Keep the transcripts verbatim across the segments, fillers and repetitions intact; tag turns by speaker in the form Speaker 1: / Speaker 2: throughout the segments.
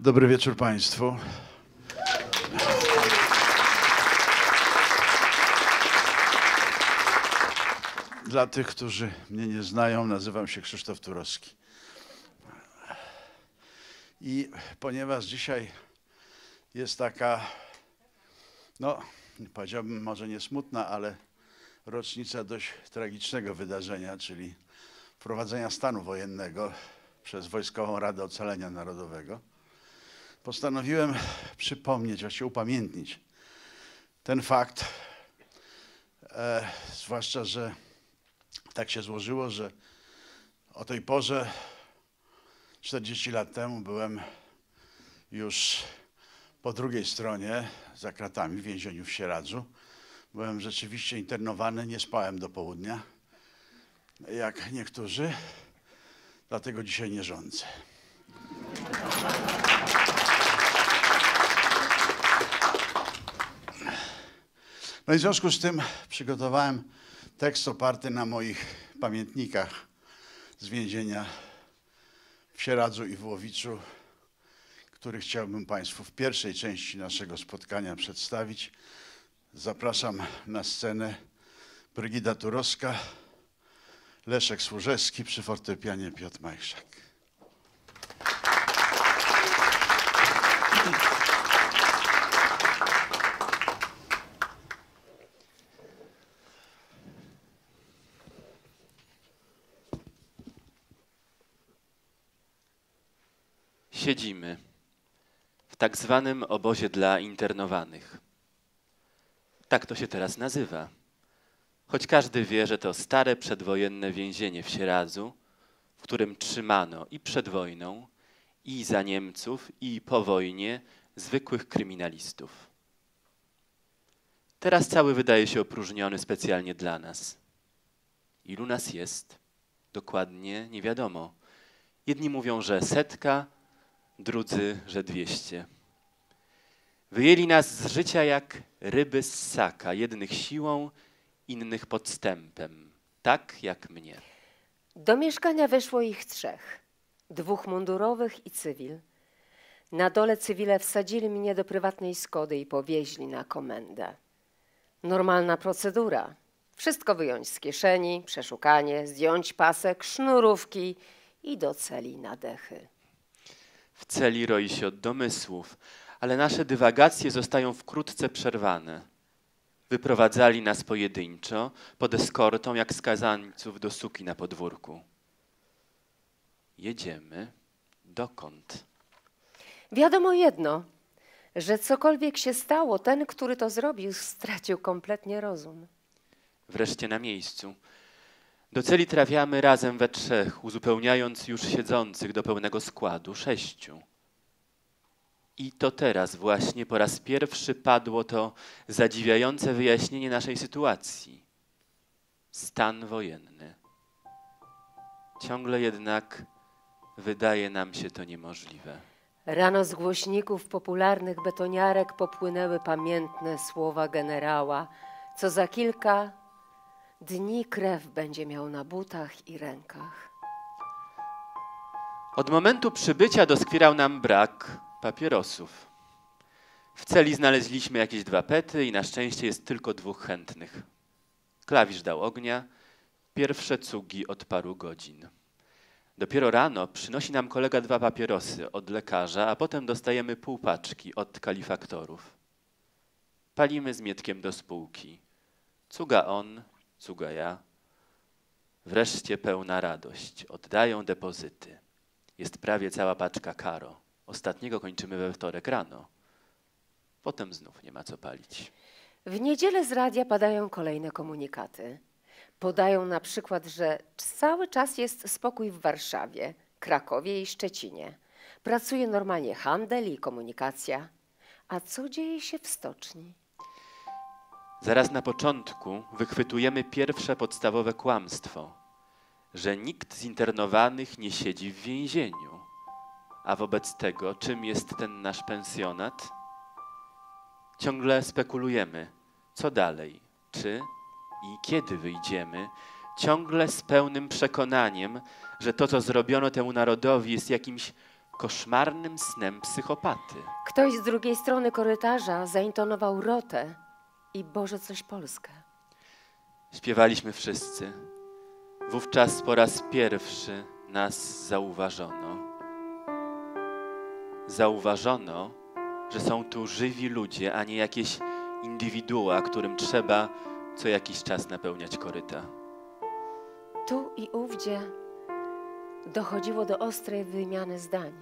Speaker 1: Dobry wieczór Państwu. Dla tych, którzy mnie nie znają, nazywam się Krzysztof Turowski. I ponieważ dzisiaj jest taka, no powiedziałbym może nie smutna, ale rocznica dość tragicznego wydarzenia, czyli wprowadzenia stanu wojennego przez Wojskową Radę Ocalenia Narodowego, postanowiłem przypomnieć, właściwie upamiętnić ten fakt, e, zwłaszcza, że tak się złożyło, że o tej porze czterdzieści lat temu byłem już po drugiej stronie, za kratami w więzieniu w Sieradzu. Byłem rzeczywiście internowany, nie spałem do południa, jak niektórzy, dlatego dzisiaj nie rządzę. No i w związku z tym przygotowałem tekst oparty na moich pamiętnikach z więzienia w Sieradzu i w Łowiczu, który chciałbym Państwu w pierwszej części naszego spotkania przedstawić. Zapraszam na scenę Brygida Turowska, Leszek Służewski, przy fortepianie Piotr Majchrzak.
Speaker 2: Siedzimy w tak zwanym obozie dla internowanych. Tak to się teraz nazywa. Choć każdy wie, że to stare przedwojenne więzienie w Sieradzu, w którym trzymano i przed wojną, i za Niemców, i po wojnie zwykłych kryminalistów. Teraz cały wydaje się opróżniony specjalnie dla nas. Ilu nas jest? Dokładnie nie wiadomo. Jedni mówią, że setka, drudzy, że dwieście. Wyjęli nas z życia jak ryby z ssaka, jednych siłą, innych podstępem, tak jak mnie.
Speaker 3: Do mieszkania weszło ich trzech, dwóch mundurowych i cywil. Na dole cywile wsadzili mnie do prywatnej Skody i powieźli na komendę. Normalna procedura. Wszystko wyjąć z kieszeni, przeszukanie, zdjąć pasek, sznurówki i do celi na dechy.
Speaker 2: W celi roi się od domysłów, ale nasze dywagacje zostają wkrótce przerwane. Wyprowadzali nas pojedynczo, pod eskortą, jak skazańców do suki na podwórku. Jedziemy. Dokąd?
Speaker 3: Wiadomo jedno, że cokolwiek się stało, ten, który to zrobił, stracił kompletnie rozum.
Speaker 2: Wreszcie na miejscu. Do celi trafiamy razem we trzech, uzupełniając już siedzących do pełnego składu sześciu. I to teraz właśnie po raz pierwszy padło to zadziwiające wyjaśnienie naszej sytuacji. Stan wojenny. Ciągle jednak wydaje nam się to niemożliwe.
Speaker 3: Rano z głośników popularnych betoniarek popłynęły pamiętne słowa generała, co za kilka dni krew będzie miał na butach i rękach.
Speaker 2: Od momentu przybycia doskwierał nam brak papierosów. W celi znaleźliśmy jakieś dwa pety i na szczęście jest tylko dwóch chętnych. Klawisz dał ognia, pierwsze cugi od paru godzin. Dopiero rano przynosi nam kolega dwa papierosy od lekarza, a potem dostajemy pół paczki od kalifaktorów. Palimy z Mietkiem do spółki. Cuga on, cuga ja. Wreszcie pełna radość. Oddają depozyty. Jest prawie cała paczka karo. Ostatniego kończymy we wtorek rano. Potem znów nie ma co palić.
Speaker 3: W niedzielę z radia padają kolejne komunikaty. Podają na przykład, że cały czas jest spokój w Warszawie, Krakowie i Szczecinie. Pracuje normalnie handel i komunikacja. A co dzieje się w stoczni?
Speaker 2: Zaraz na początku wychwytujemy pierwsze podstawowe kłamstwo, że nikt z internowanych nie siedzi w więzieniu. A wobec tego, czym jest ten nasz pensjonat? Ciągle spekulujemy, co dalej, czy i kiedy wyjdziemy, ciągle z pełnym przekonaniem, że to, co zrobiono temu narodowi, jest jakimś koszmarnym snem psychopaty.
Speaker 3: Ktoś z drugiej strony korytarza zaintonował Rotę i Boże coś Polskę.
Speaker 2: Śpiewaliśmy wszyscy. Wówczas po raz pierwszy nas zauważono. Zauważono, że są tu żywi ludzie, a nie jakieś indywidua, którym trzeba co jakiś czas napełniać koryta.
Speaker 3: Tu i ówdzie dochodziło do ostrej wymiany zdań.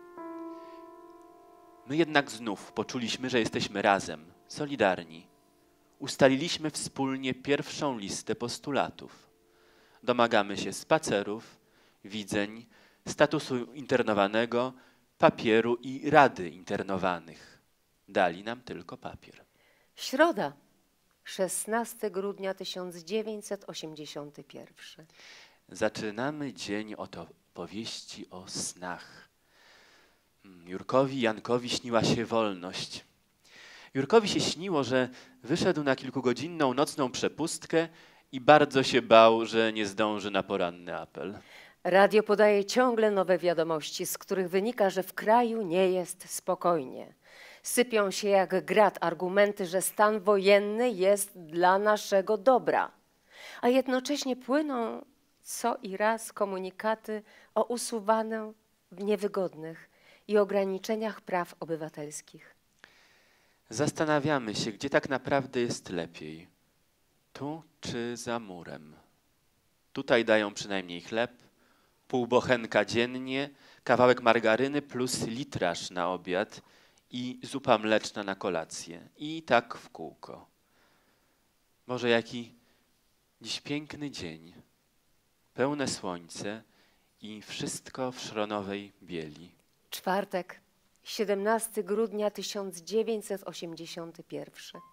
Speaker 2: My jednak znów poczuliśmy, że jesteśmy razem, solidarni. Ustaliliśmy wspólnie pierwszą listę postulatów. Domagamy się spacerów, widzeń, statusu internowanego, papieru i rady internowanych. Dali nam tylko papier.
Speaker 3: Środa, szesnastego grudnia tysiąc dziewięćset osiemdziesiątego pierwszego.
Speaker 2: Zaczynamy dzień od opowieści o snach. Jurkowi Jankowi śniła się wolność. Jurkowi się śniło, że wyszedł na kilkugodzinną nocną przepustkę i bardzo się bał, że nie zdąży na poranny apel.
Speaker 3: Radio podaje ciągle nowe wiadomości, z których wynika, że w kraju nie jest spokojnie. Sypią się jak grat argumenty, że stan wojenny jest dla naszego dobra, a jednocześnie płyną co i raz komunikaty o usuwanych niewygodnych i ograniczeniach praw obywatelskich.
Speaker 2: Zastanawiamy się, gdzie tak naprawdę jest lepiej. Tu czy za murem? Tutaj dają przynajmniej chleb, pół bochenka dziennie, kawałek margaryny plus litraż na obiad i zupa mleczna na kolację. I tak w kółko. Boże, jaki dziś piękny dzień. Pełne słońce i wszystko w szronowej bieli.
Speaker 3: Czwartek, siedemnastego grudnia tysiąc dziewięćset osiemdziesiątego pierwszego.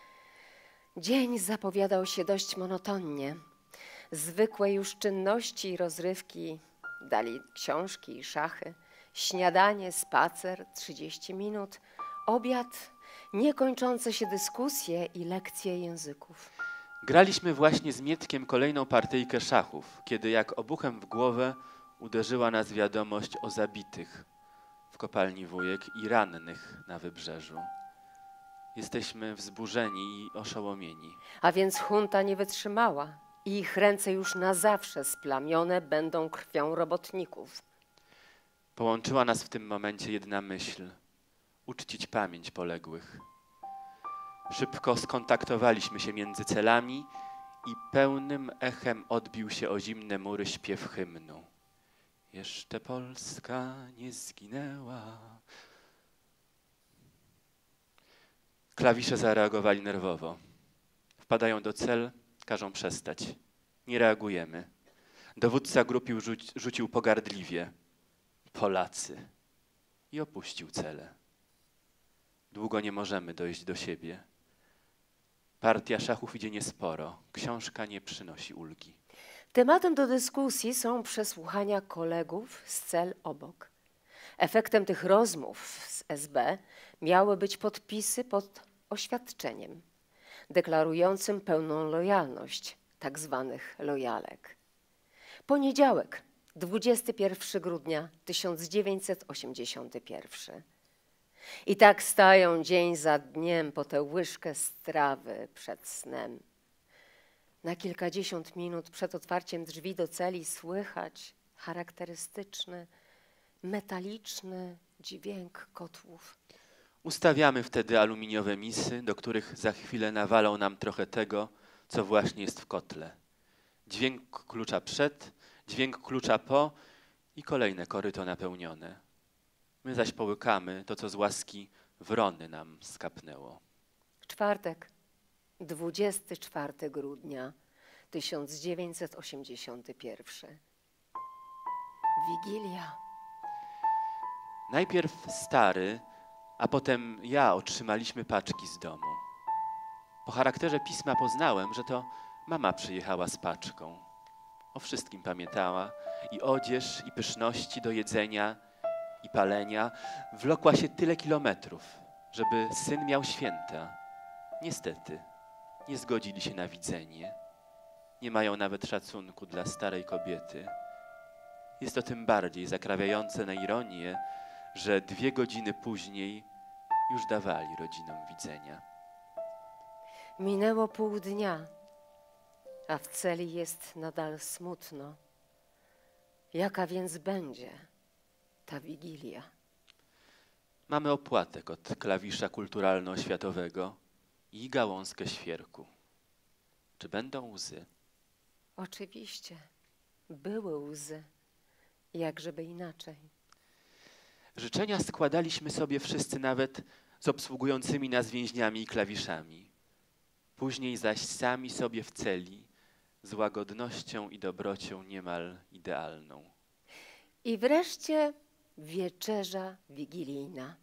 Speaker 3: Dzień zapowiadał się dość monotonnie. Zwykłe już czynności i rozrywki dali książki i szachy, śniadanie, spacer, trzydzieści minut, obiad, niekończące się dyskusje i lekcje języków.
Speaker 2: Graliśmy właśnie z Mietkiem kolejną partyjkę szachów, kiedy jak obuchem w głowę uderzyła nas wiadomość o zabitych w kopalni Wujek i rannych na wybrzeżu. Jesteśmy wzburzeni i oszołomieni.
Speaker 3: A więc junta nie wytrzymała i ich ręce już na zawsze splamione będą krwią robotników.
Speaker 2: Połączyła nas w tym momencie jedna myśl – uczcić pamięć poległych. Szybko skontaktowaliśmy się między celami i pełnym echem odbił się o zimne mury śpiew hymnu. Jeszcze Polska nie zginęła. Klawisze zareagowali nerwowo. Wpadają do cel, każą przestać. Nie reagujemy. Dowódca grupy rzuci, rzucił pogardliwie. Polacy. I opuścił celę. Długo nie możemy dojść do siebie. Partia szachów idzie niesporo. Książka nie przynosi ulgi.
Speaker 3: Tematem do dyskusji są przesłuchania kolegów z cel obok. Efektem tych rozmów z S B miały być podpisy pod oświadczeniem deklarującym pełną lojalność tak zwanych lojalek. Poniedziałek, dwudziestego pierwszego grudnia tysiąc dziewięćset osiemdziesiątego pierwszego. I tak stają dzień za dniem po tę łyżkę strawy przed snem. Na kilkadziesiąt minut przed otwarciem drzwi do celi słychać charakterystyczny, metaliczny dźwięk kotłów.
Speaker 2: Ustawiamy wtedy aluminiowe misy, do których za chwilę nawalą nam trochę tego, co właśnie jest w kotle. Dźwięk klucza przed, dźwięk klucza po i kolejne koryto napełnione. My zaś połykamy to, co z łaski wrony nam skapnęło.
Speaker 3: Czwartek, dwudziestego czwartego grudnia tysiąc dziewięćset osiemdziesiątego pierwszego. Wigilia.
Speaker 2: Najpierw stary, a potem ja otrzymaliśmy paczki z domu. Po charakterze pisma poznałem, że to mama przyjechała z paczką. O wszystkim pamiętała, i odzież, i pyszności do jedzenia, i palenia. Wlokła się tyle kilometrów, żeby syn miał święta. Niestety, nie zgodzili się na widzenie. Nie mają nawet szacunku dla starej kobiety. Jest to tym bardziej zakrawiające na ironię, że dwie godziny później już dawali rodzinom widzenia.
Speaker 3: Minęło pół dnia, a w celi jest nadal smutno. Jaka więc będzie ta Wigilia?
Speaker 2: Mamy opłatek od klawisza kulturalno-oświatowego i gałązkę świerku. Czy będą łzy?
Speaker 3: Oczywiście, były łzy, jakżeby inaczej.
Speaker 2: Życzenia składaliśmy sobie wszyscy nawet z obsługującymi nas więźniami i klawiszami. Później zaś sami sobie w celi z łagodnością i dobrocią niemal idealną.
Speaker 3: I wreszcie wieczerza wigilijna.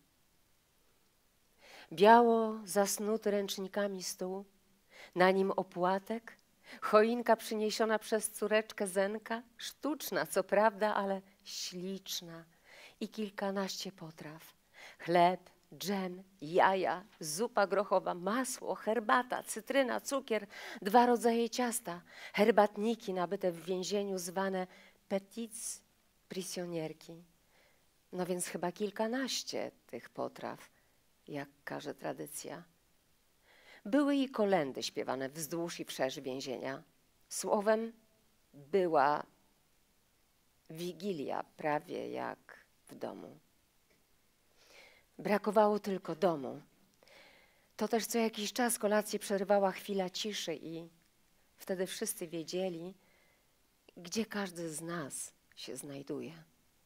Speaker 3: Biało zasnuty ręcznikami stół, na nim opłatek, choinka przyniesiona przez córeczkę Zenka, sztuczna co prawda, ale śliczna, i kilkanaście potraw. Chleb, dżem, jaja, zupa grochowa, masło, herbata, cytryna, cukier, dwa rodzaje ciasta, herbatniki nabyte w więzieniu zwane petites prisionierki. No więc chyba kilkanaście tych potraw, jak każe tradycja. Były i kolędy śpiewane wzdłuż i wszerz więzienia. Słowem, była wigilia prawie jak w domu. Brakowało tylko domu. To też co jakiś czas kolację przerywała chwila ciszy i wtedy wszyscy wiedzieli, gdzie każdy z nas się znajduje.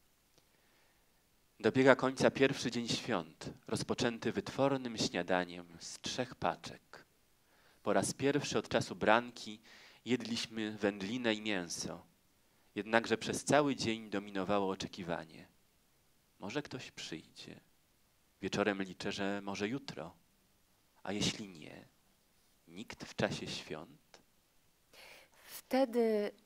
Speaker 2: Dobiega końca pierwszy dzień świąt, rozpoczęty wytwornym śniadaniem z trzech paczek. Po raz pierwszy od czasu branki jedliśmy wędlinę i mięso, jednakże przez cały dzień dominowało oczekiwanie. Może ktoś przyjdzie. Wieczorem liczę, że może jutro. A jeśli nie, nikt w czasie świąt?
Speaker 3: Wtedy,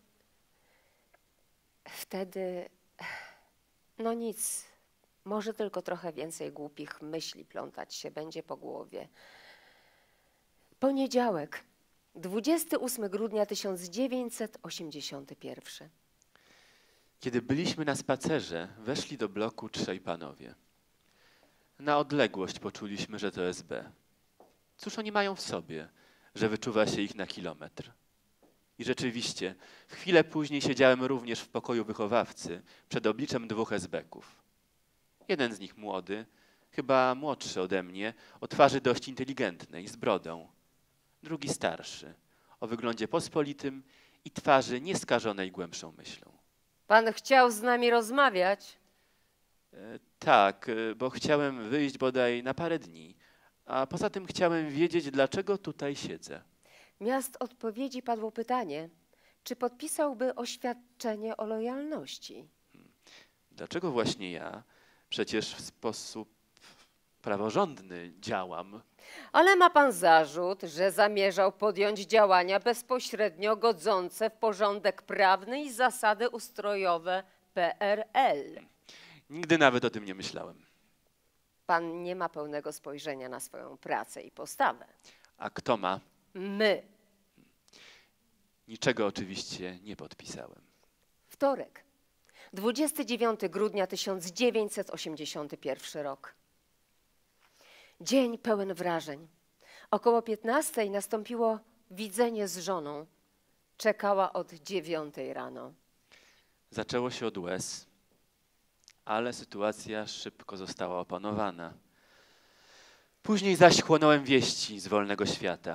Speaker 3: wtedy, no nic, może tylko trochę więcej głupich myśli plątać się będzie po głowie. Poniedziałek, dwudziestego ósmego grudnia tysiąc dziewięćset osiemdziesiątego pierwszego.
Speaker 2: Kiedy byliśmy na spacerze, weszli do bloku trzej panowie. Na odległość poczuliśmy, że to S B. Cóż oni mają w sobie, że wyczuwa się ich na kilometr? I rzeczywiście, w chwilę później siedziałem również w pokoju wychowawcy przed obliczem dwóch S B ków. Jeden z nich młody, chyba młodszy ode mnie, o twarzy dość inteligentnej, z brodą. Drugi starszy, o wyglądzie pospolitym i twarzy nieskażonej głębszą myślą.
Speaker 3: Pan chciał z nami rozmawiać?
Speaker 2: E, tak, e, bo chciałem wyjść bodaj na parę dni, a poza tym chciałem wiedzieć, dlaczego tutaj siedzę.
Speaker 3: Miast odpowiedzi padło pytanie, czy podpisałby oświadczenie o lojalności.
Speaker 2: Dlaczego właśnie ja? Przecież w sposób praworządny działam.
Speaker 3: Ale ma pan zarzut, że zamierzał podjąć działania bezpośrednio godzące w porządek prawny i zasady ustrojowe P R L.
Speaker 2: Nigdy nawet o tym nie myślałem.
Speaker 3: Pan nie ma pełnego spojrzenia na swoją pracę i postawę.
Speaker 2: A kto ma?
Speaker 3: My.
Speaker 2: Niczego oczywiście nie podpisałem.
Speaker 3: Wtorek, dwudziestego dziewiątego grudnia tysiąc dziewięćset osiemdziesiąty pierwszy rok. Dzień pełen wrażeń. Około piętnastej nastąpiło widzenie z żoną. Czekała od dziewiątej rano.
Speaker 2: Zaczęło się od łez, ale sytuacja szybko została opanowana. Później zaś chłonąłem wieści z wolnego świata.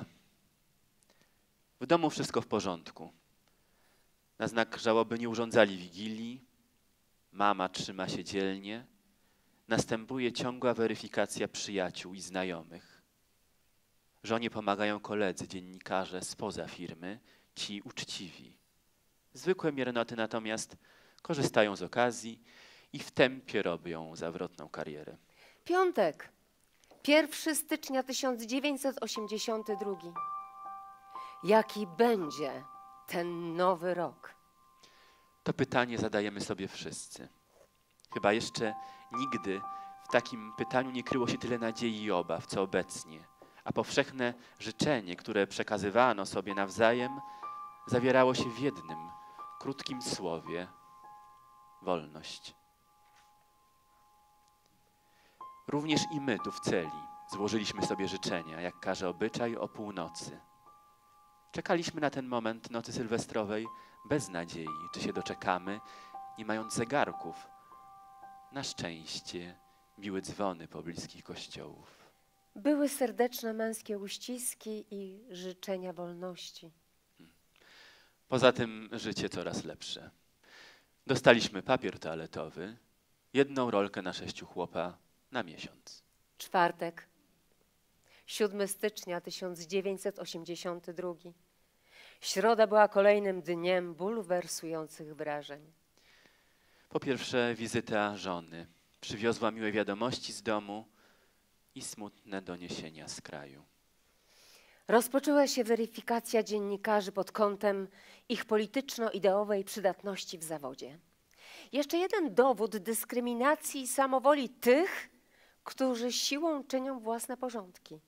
Speaker 2: W domu wszystko w porządku. Na znak żałoby nie urządzali wigilii. Mama trzyma się dzielnie. Następuje ciągła weryfikacja przyjaciół i znajomych. Żonie pomagają koledzy, dziennikarze spoza firmy, ci uczciwi. Zwykłe miernoty natomiast korzystają z okazji i w tempie robią zawrotną karierę.
Speaker 3: Piątek, pierwszego stycznia tysiąc dziewięćset osiemdziesiąty drugi. Jaki będzie ten nowy rok?
Speaker 2: To pytanie zadajemy sobie wszyscy. Chyba jeszcze nigdy w takim pytaniu nie kryło się tyle nadziei i obaw, co obecnie, a powszechne życzenie, które przekazywano sobie nawzajem, zawierało się w jednym, krótkim słowie – wolność. Również i my tu w celi złożyliśmy sobie życzenia, jak każe obyczaj, o północy. Czekaliśmy na ten moment nocy sylwestrowej bez nadziei, czy się doczekamy, nie mając zegarków. Na szczęście biły dzwony pobliskich kościołów.
Speaker 3: Były serdeczne męskie uściski i życzenia wolności.
Speaker 2: Poza tym życie coraz lepsze. Dostaliśmy papier toaletowy, jedną rolkę na sześciu chłopa na miesiąc.
Speaker 3: Czwartek, siódmego stycznia tysiąc dziewięćset osiemdziesiątego drugiego. Środa była kolejnym dniem bulwersujących wrażeń.
Speaker 2: Po pierwsze wizyta żony. Przywiozła miłe wiadomości z domu i smutne doniesienia z kraju.
Speaker 3: Rozpoczęła się weryfikacja dziennikarzy pod kątem ich polityczno-ideowej przydatności w zawodzie. Jeszcze jeden dowód dyskryminacji i samowoli tych, którzy siłą czynią własne porządki.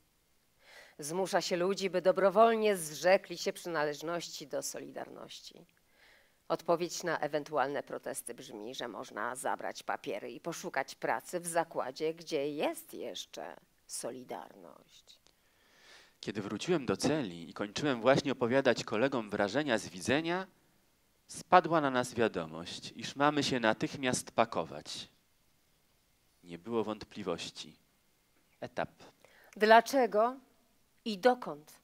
Speaker 3: Zmusza się ludzi, by dobrowolnie zrzekli się przynależności do Solidarności. Odpowiedź na ewentualne protesty brzmi, że można zabrać papiery i poszukać pracy w zakładzie, gdzie jest jeszcze Solidarność.
Speaker 2: Kiedy wróciłem do celi i kończyłem właśnie opowiadać kolegom wrażenia z widzenia, spadła na nas wiadomość, iż mamy się natychmiast pakować. Nie było wątpliwości. Etap.
Speaker 3: Dlaczego i dokąd?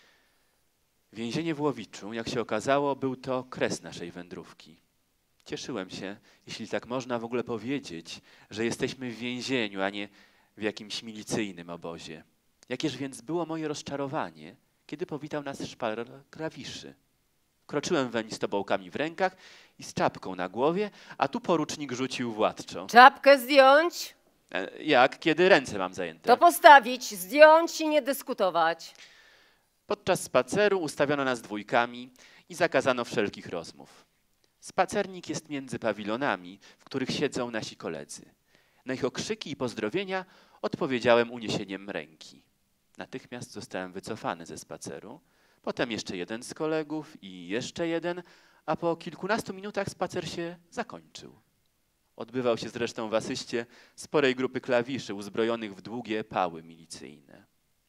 Speaker 2: Więzienie w Łowiczu, jak się okazało, był to kres naszej wędrówki. Cieszyłem się, jeśli tak można w ogóle powiedzieć, że jesteśmy w więzieniu, a nie w jakimś milicyjnym obozie. Jakież więc było moje rozczarowanie, kiedy powitał nas szpaler klawiszy. Kroczyłem weń z tobołkami w rękach i z czapką na głowie, a tu porucznik rzucił władczo.
Speaker 3: Czapkę zdjąć,
Speaker 2: E, Jak, kiedy ręce mam zajęte?
Speaker 3: to postawić, zdjąć i nie dyskutować.
Speaker 2: Podczas spaceru ustawiono nas dwójkami i zakazano wszelkich rozmów. Spacernik jest między pawilonami, w których siedzą nasi koledzy. Na ich okrzyki i pozdrowienia odpowiedziałem uniesieniem ręki. Natychmiast zostałem wycofany ze spaceru, potem jeszcze jeden z kolegów i jeszcze jeden, a po kilkunastu minutach spacer się zakończył. Odbywał się zresztą w asyście sporej grupy klawiszy uzbrojonych w długie pały milicyjne.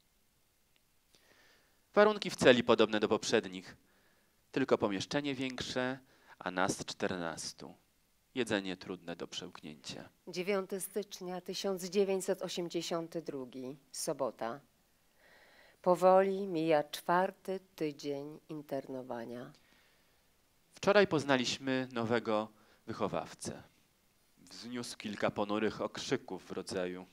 Speaker 2: Warunki w celi podobne do poprzednich, tylko pomieszczenie większe, a nas czternastu. Jedzenie trudne do przełknięcia.
Speaker 3: dziewiątego stycznia tysiąc dziewięćset osiemdziesiątego drugiego, sobota. Powoli mija czwarty tydzień internowania.
Speaker 2: Wczoraj poznaliśmy nowego wychowawcę. Wzniósł kilka ponurych okrzyków w rodzaju: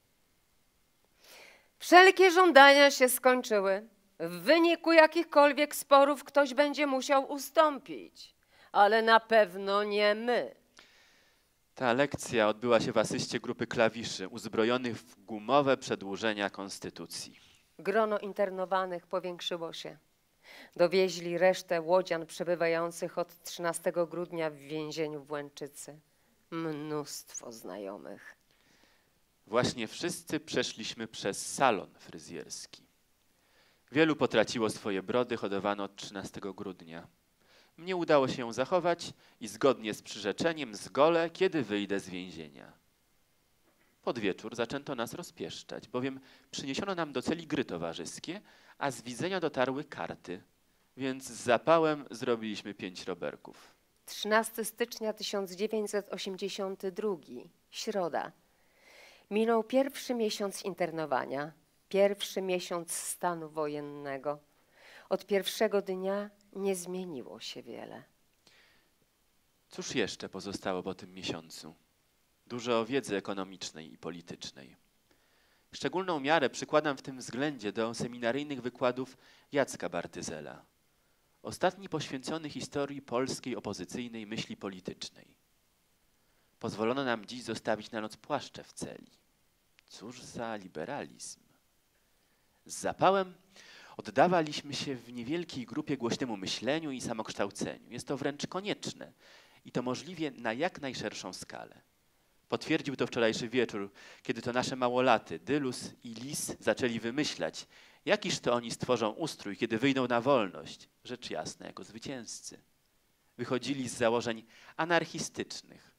Speaker 3: Wszelkie żądania się skończyły. W wyniku jakichkolwiek sporów ktoś będzie musiał ustąpić, ale na pewno nie my.
Speaker 2: Ta lekcja odbyła się w asyście grupy klawiszy uzbrojonych w gumowe przedłużenia konstytucji.
Speaker 3: Grono internowanych powiększyło się. Dowieźli resztę łodzian przebywających od trzynastego grudnia w więzieniu w Łęczycy. Mnóstwo znajomych.
Speaker 2: Właśnie wszyscy przeszliśmy przez salon fryzjerski. Wielu potraciło swoje brody hodowane od trzynastego grudnia. Mnie udało się ją zachować i zgodnie z przyrzeczeniem zgolę, kiedy wyjdę z więzienia. Pod wieczór zaczęto nas rozpieszczać, bowiem przyniesiono nam do celi gry towarzyskie, a z widzenia dotarły karty, więc z zapałem zrobiliśmy pięć roberków.
Speaker 3: trzynastego stycznia tysiąc dziewięćset osiemdziesiątego drugiego, środa. Minął pierwszy miesiąc internowania, pierwszy miesiąc stanu wojennego. Od pierwszego dnia nie zmieniło się wiele.
Speaker 2: Cóż jeszcze pozostało po tym miesiącu? Dużo wiedzy ekonomicznej i politycznej. Szczególną miarę przykładam w tym względzie do seminaryjnych wykładów Jacka Bartyzela. Ostatni poświęcony historii polskiej opozycyjnej myśli politycznej. Pozwolono nam dziś zostawić na noc płaszcze w celi. Cóż za liberalizm. Z zapałem oddawaliśmy się w niewielkiej grupie głośnemu myśleniu i samokształceniu. Jest to wręcz konieczne i to możliwie na jak najszerszą skalę. Potwierdził to wczorajszy wieczór, kiedy to nasze małolaty, Dylus i Lis, zaczęli wymyślać, jakiż to oni stworzą ustrój, kiedy wyjdą na wolność, rzecz jasna, jako zwycięzcy. Wychodzili z założeń anarchistycznych,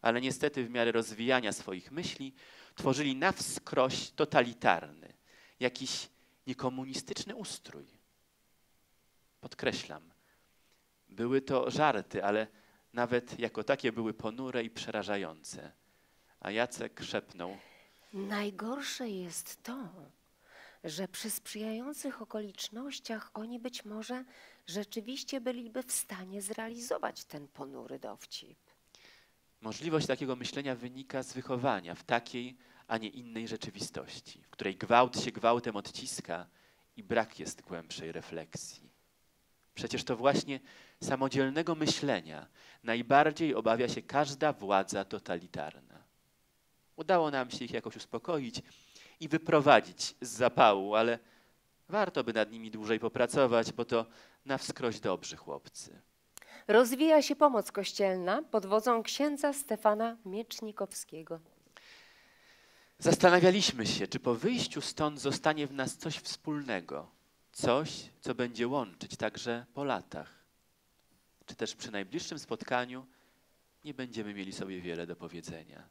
Speaker 2: ale niestety w miarę rozwijania swoich myśli tworzyli na wskroś totalitarny, jakiś niekomunistyczny ustrój. Podkreślam, były to żarty, ale nawet jako takie były ponure i przerażające. A Jacek szepnął:
Speaker 3: Najgorsze jest to, że przy sprzyjających okolicznościach oni być może rzeczywiście byliby w stanie zrealizować ten ponury dowcip.
Speaker 2: możliwość takiego myślenia wynika z wychowania w takiej, a nie innej rzeczywistości, w której gwałt się gwałtem odciska i brak jest głębszej refleksji. Przecież to właśnie samodzielnego myślenia najbardziej obawia się każda władza totalitarna. Udało nam się ich jakoś uspokoić i wyprowadzić z zapału, ale warto by nad nimi dłużej popracować, bo to na wskroś dobrzy chłopcy.
Speaker 3: Rozwija się pomoc kościelna pod wodzą księdza Stefana Miecznikowskiego.
Speaker 2: Zastanawialiśmy się, czy po wyjściu stąd zostanie w nas coś wspólnego, coś, co będzie łączyć także po latach. Czy też przy najbliższym spotkaniu nie będziemy mieli sobie wiele do powiedzenia.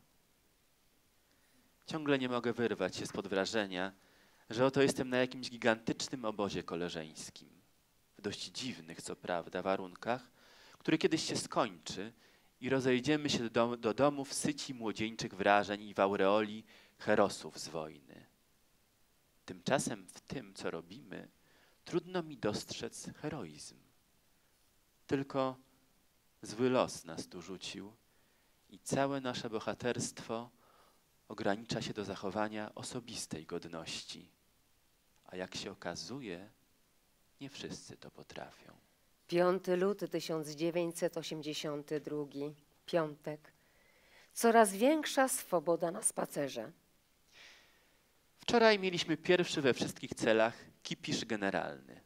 Speaker 2: Ciągle nie mogę wyrwać się spod wrażenia, że oto jestem na jakimś gigantycznym obozie koleżeńskim, w dość dziwnych, co prawda, warunkach, który kiedyś się skończy i rozejdziemy się do, dom do domów syci młodzieńczych wrażeń i w aureoli herosów z wojny. Tymczasem w tym, co robimy, trudno mi dostrzec heroizm. Tylko zły los nas tu rzucił i całe nasze bohaterstwo ogranicza się do zachowania osobistej godności. A jak się okazuje, nie wszyscy to potrafią.
Speaker 3: piąty luty tysiąc dziewięćset osiemdziesiąty drugi, piątek. Coraz większa swoboda na spacerze.
Speaker 2: Wczoraj mieliśmy pierwszy we wszystkich celach kipisz generalny.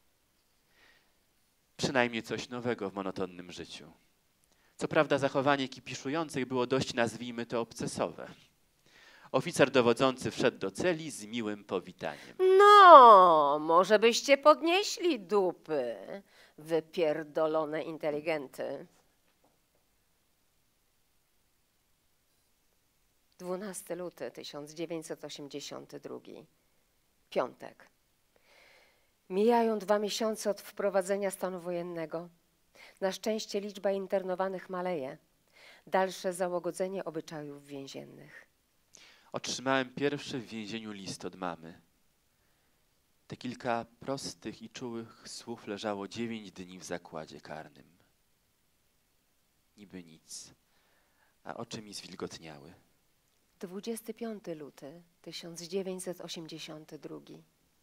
Speaker 2: Przynajmniej coś nowego w monotonnym życiu. Co prawda zachowanie kipiszujących było dość, nazwijmy to, obcesowe. Oficer dowodzący wszedł do celi z miłym powitaniem.
Speaker 3: No, może byście podnieśli dupy, wypierdolone inteligenty. dwunasty luty tysiąc dziewięćset osiemdziesiąty drugi, piątek. Mijają dwa miesiące od wprowadzenia stanu wojennego. Na szczęście liczba internowanych maleje. Dalsze załagodzenie obyczajów więziennych.
Speaker 2: Otrzymałem pierwszy w więzieniu list od mamy. Te kilka prostych i czułych słów leżało dziewięć dni w zakładzie karnym. Niby nic, a oczy mi zwilgotniały.
Speaker 3: dwudziesty piąty luty tysiąc dziewięćset osiemdziesiąty drugi.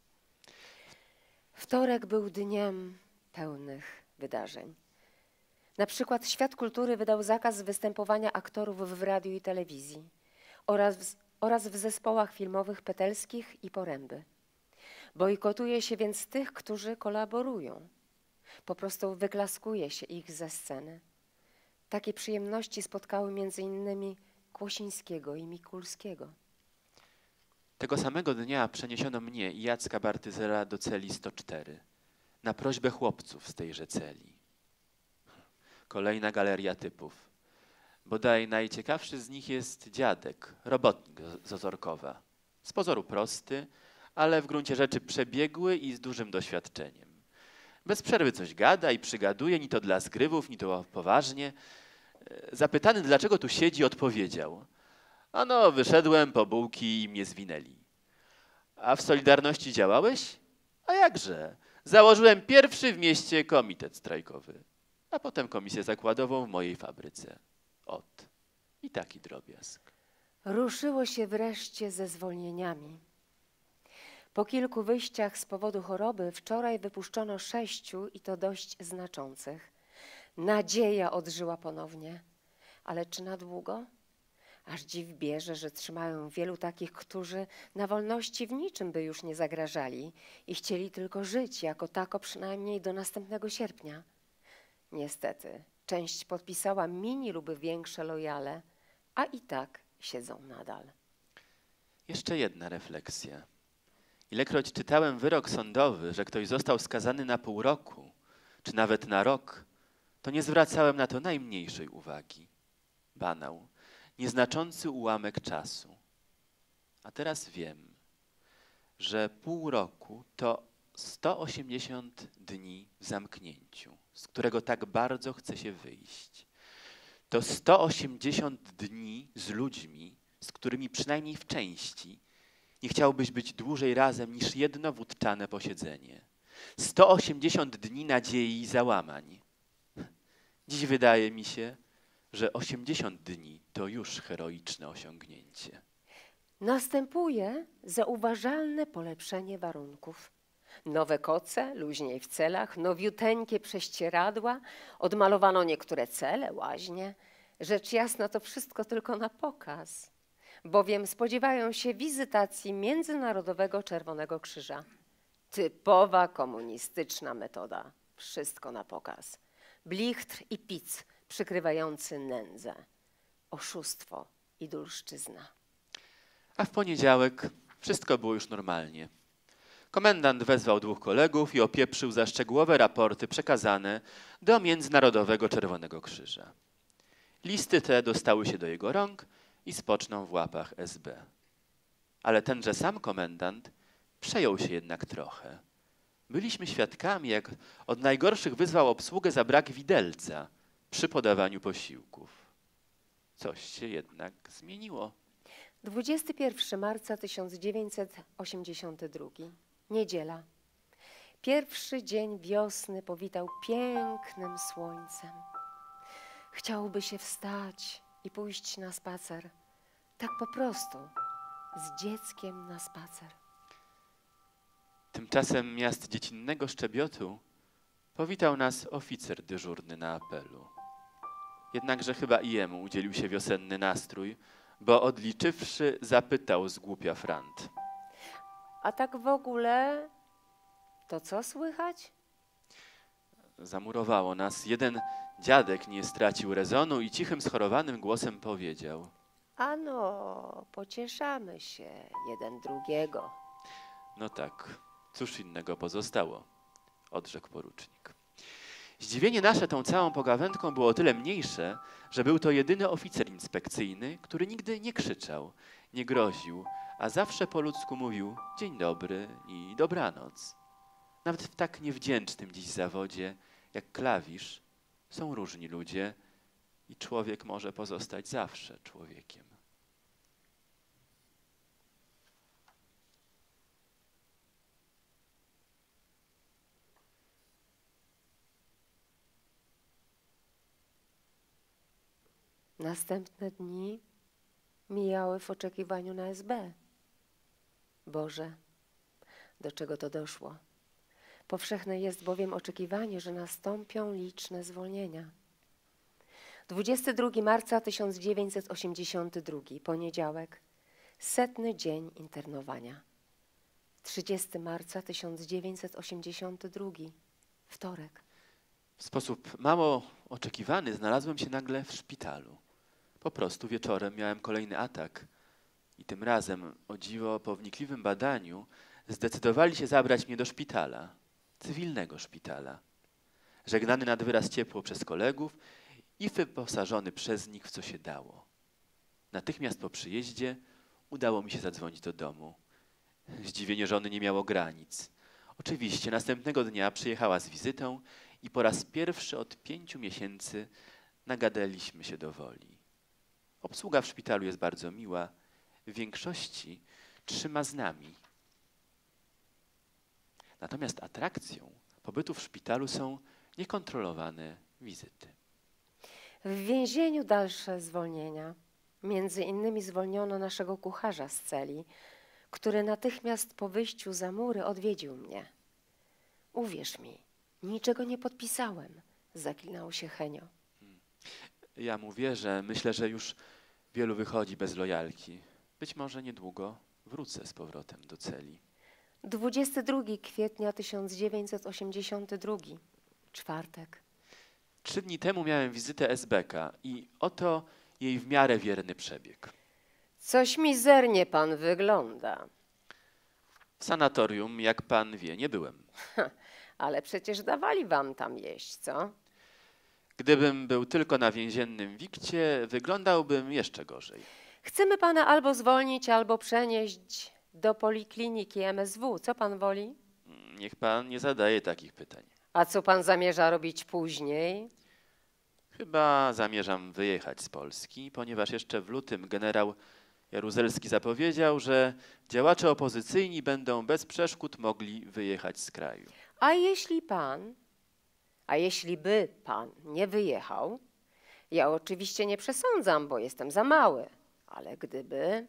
Speaker 3: Wtorek był dniem pełnych wydarzeń. Na przykład Świat Kultury wydał zakaz występowania aktorów w radiu i telewizji oraz w, oraz w zespołach filmowych Petelskich i Poręby. Bojkotuje się więc tych, którzy kolaborują. Po prostu wyklaskuje się ich ze sceny. Takie przyjemności spotkały między innymi Kłosińskiego i Mikulskiego.
Speaker 2: Tego samego dnia przeniesiono mnie i Jacka Bartyzera do celi sto cztery na prośbę chłopców z tejże celi. Kolejna galeria typów. Bodaj najciekawszy z nich jest dziadek, robotnik z Ozorkowa. Z pozoru prosty, ale w gruncie rzeczy przebiegły i z dużym doświadczeniem. Bez przerwy coś gada i przygaduje, ni to dla zgrywów, ni to poważnie. Zapytany, dlaczego tu siedzi, odpowiedział: ano, wyszedłem po bułki i mnie zwinęli. A w Solidarności działałeś? A jakże? Założyłem pierwszy w mieście komitet strajkowy, a potem komisję zakładową w mojej fabryce. Ot. I taki drobiazg.
Speaker 3: Ruszyło się wreszcie ze zwolnieniami. Po kilku wyjściach z powodu choroby wczoraj wypuszczono sześciu i to dość znaczących. Nadzieja odżyła ponownie. Ale czy na długo? Aż dziw bierze, że trzymają wielu takich, którzy na wolności w niczym by już nie zagrażali i chcieli tylko żyć jako tako przynajmniej do następnego sierpnia. Niestety, część podpisała mini lub większe lojale, a i tak siedzą nadal.
Speaker 2: Jeszcze jedna refleksja. Ilekroć czytałem wyrok sądowy, że ktoś został skazany na pół roku, czy nawet na rok, to nie zwracałem na to najmniejszej uwagi. banał, nieznaczący ułamek czasu. A teraz wiem, że pół roku to sto osiemdziesiąt dni w zamknięciu, z którego tak bardzo chce się wyjść. To sto osiemdziesiąt dni z ludźmi, z którymi przynajmniej w części nie chciałbyś być dłużej razem niż jedno wódczane posiedzenie. sto osiemdziesiąt dni nadziei i załamań. Dziś wydaje mi się, że osiemdziesiąt dni to już heroiczne osiągnięcie.
Speaker 3: Następuje zauważalne polepszenie warunków. Nowe koce, luźniej w celach, nowiuteńkie prześcieradła, odmalowano niektóre cele, łaźnie. Rzecz jasna, to wszystko tylko na pokaz, bowiem spodziewają się wizytacji Międzynarodowego Czerwonego Krzyża. Typowa komunistyczna metoda. Wszystko na pokaz. Blichtr i pic przykrywający nędzę. Oszustwo i dulszczyzna.
Speaker 2: A w poniedziałek wszystko było już normalnie. Komendant wezwał dwóch kolegów i opieprzył za szczegółowe raporty przekazane do Międzynarodowego Czerwonego Krzyża. Listy te dostały się do jego rąk i spoczną w łapach S B. Ale tenże sam komendant przejął się jednak trochę. Byliśmy świadkami, jak od najgorszych wyzwał obsługę za brak widelca przy podawaniu posiłków. Coś się jednak zmieniło.
Speaker 3: dwudziestego pierwszego marca tysiąc dziewięćset osiemdziesiątego drugiego. Niedziela. Pierwszy dzień wiosny powitał pięknym słońcem. Chciałoby się wstać i pójść na spacer. Tak po prostu, z dzieckiem na spacer.
Speaker 2: Tymczasem miast dziecinnego Szczebiotu powitał nas oficer dyżurny na apelu. Jednakże chyba i jemu udzielił się wiosenny nastrój, bo odliczywszy zapytał z głupia frant.
Speaker 3: A tak w ogóle, to co słychać?
Speaker 2: Zamurowało nas. Jeden dziadek nie stracił rezonu i cichym, schorowanym głosem powiedział.
Speaker 3: Ano, pocieszamy się jeden drugiego.
Speaker 2: No tak, cóż innego pozostało, odrzekł porucznik. Zdziwienie nasze tą całą pogawędką było o tyle mniejsze, że był to jedyny oficer inspekcyjny, który nigdy nie krzyczał, nie groził, a zawsze po ludzku mówił dzień dobry i dobranoc. Nawet w tak niewdzięcznym dziś zawodzie jak klawisz są różni ludzie i człowiek może pozostać zawsze człowiekiem.
Speaker 3: Następne dni mijały w oczekiwaniu na S B. Boże, do czego to doszło? Powszechne jest bowiem oczekiwanie, że nastąpią liczne zwolnienia. dwudziestego drugiego marca tysiąc dziewięćset osiemdziesiątego drugiego, poniedziałek, setny dzień internowania. trzydziestego marca tysiąc dziewięćset osiemdziesiątego drugiego, wtorek.
Speaker 2: W sposób mało oczekiwany znalazłem się nagle w szpitalu. Po prostu wieczorem miałem kolejny atak i tym razem, o dziwo, po wnikliwym badaniu zdecydowali się zabrać mnie do szpitala, cywilnego szpitala. Żegnany nad wyraz ciepło przez kolegów i wyposażony przez nich w co się dało. Natychmiast po przyjeździe udało mi się zadzwonić do domu. Zdziwienie żony nie miało granic. Oczywiście następnego dnia przyjechała z wizytą i po raz pierwszy od pięciu miesięcy nagadaliśmy się do woli. Obsługa w szpitalu jest bardzo miła, w większości trzyma z nami. Natomiast atrakcją pobytu w szpitalu są niekontrolowane wizyty.
Speaker 3: W więzieniu dalsze zwolnienia. Między innymi zwolniono naszego kucharza z celi, który natychmiast po wyjściu za mury odwiedził mnie. Uwierz mi, niczego nie podpisałem, zaklinał się Henio.
Speaker 2: Ja mówię, że myślę, że już wielu wychodzi bez lojalki. Być może niedługo wrócę z powrotem do celi.
Speaker 3: dwudziestego drugiego kwietnia tysiąc dziewięćset osiemdziesiątego drugiego, czwartek.
Speaker 2: Trzy dni temu miałem wizytę S B K i oto jej w miarę wierny przebieg.
Speaker 3: Coś mizernie pan wygląda,
Speaker 2: W sanatorium, jak pan wie, nie byłem.
Speaker 3: ale przecież dawali wam tam jeść, co?
Speaker 2: Gdybym był tylko na więziennym wikcie, wyglądałbym jeszcze gorzej.
Speaker 3: Chcemy pana albo zwolnić, albo przenieść do polikliniki M S W. Co pan woli?
Speaker 2: Niech pan nie zadaje takich pytań.
Speaker 3: A co pan zamierza robić później?
Speaker 2: Chyba zamierzam wyjechać z Polski, ponieważ jeszcze w lutym generał Jaruzelski zapowiedział, że działacze opozycyjni będą bez przeszkód mogli wyjechać z kraju.
Speaker 3: A jeśli pan, a jeśli by pan nie wyjechał, ja oczywiście nie przesądzam, bo jestem za mały, ale gdyby,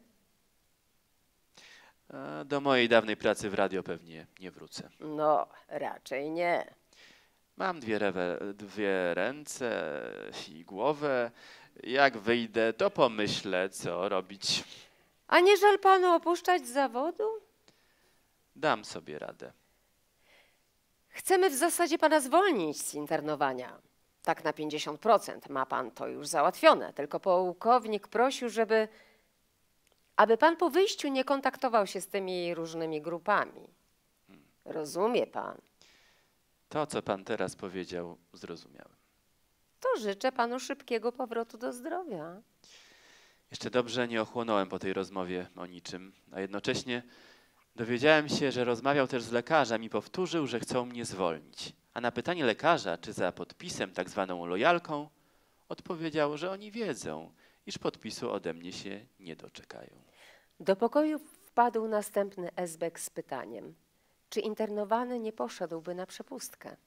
Speaker 2: A do mojej dawnej pracy w radio pewnie nie wrócę.
Speaker 3: no raczej nie.
Speaker 2: Mam dwie, rewe, dwie ręce i głowę. Jak wyjdę, to pomyślę, co robić.
Speaker 3: A nie żal panu opuszczać zawodu?
Speaker 2: Dam sobie radę.
Speaker 3: Chcemy w zasadzie pana zwolnić z internowania. Tak na pięćdziesiąt procent ma pan to już załatwione. Tylko pułkownik prosił, żeby, aby pan po wyjściu nie kontaktował się z tymi różnymi grupami. Rozumie pan?
Speaker 2: To, co pan teraz powiedział, zrozumiałem.
Speaker 3: To życzę panu szybkiego powrotu do zdrowia.
Speaker 2: Jeszcze dobrze nie ochłonąłem po tej rozmowie o niczym, a jednocześnie dowiedziałem się, że rozmawiał też z lekarzem i powtórzył, że chcą mnie zwolnić. A na pytanie lekarza, czy za podpisem, tak zwaną lojalką, odpowiedział, że oni wiedzą, iż podpisu ode mnie się nie doczekają.
Speaker 3: Do pokoju wpadł następny esbek z pytaniem, czy internowany nie poszedłby na przepustkę.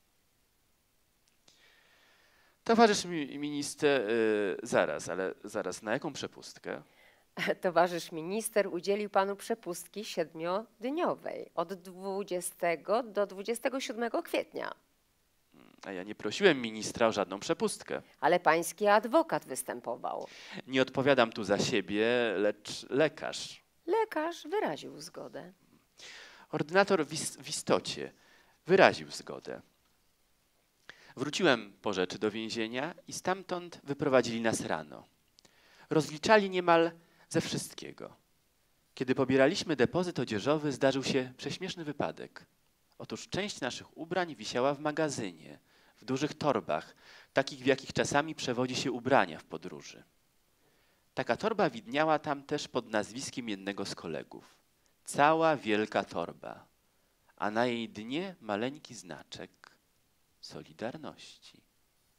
Speaker 2: Towarzysz mi, minister, yy, zaraz, ale zaraz, na jaką przepustkę?
Speaker 3: Towarzysz minister udzielił panu przepustki siedmiodniowej od dwudziestego do dwudziestego siódmego kwietnia.
Speaker 2: A ja nie prosiłem ministra o żadną przepustkę.
Speaker 3: Ale pański adwokat występował.
Speaker 2: Nie odpowiadam tu za siebie, lecz lekarz.
Speaker 3: Lekarz wyraził zgodę.
Speaker 2: Ordynator w, is w istocie wyraził zgodę. Wróciłem po rzeczy do więzienia i stamtąd wyprowadzili nas rano. Rozliczali niemal ze wszystkiego. Kiedy pobieraliśmy depozyt odzieżowy, zdarzył się prześmieszny wypadek. Otóż część naszych ubrań wisiała w magazynie, w dużych torbach, takich w jakich czasami przewozi się ubrania w podróży. Taka torba widniała tam też pod nazwiskiem jednego z kolegów. Cała wielka torba, a na jej dnie maleńki znaczek Solidarności.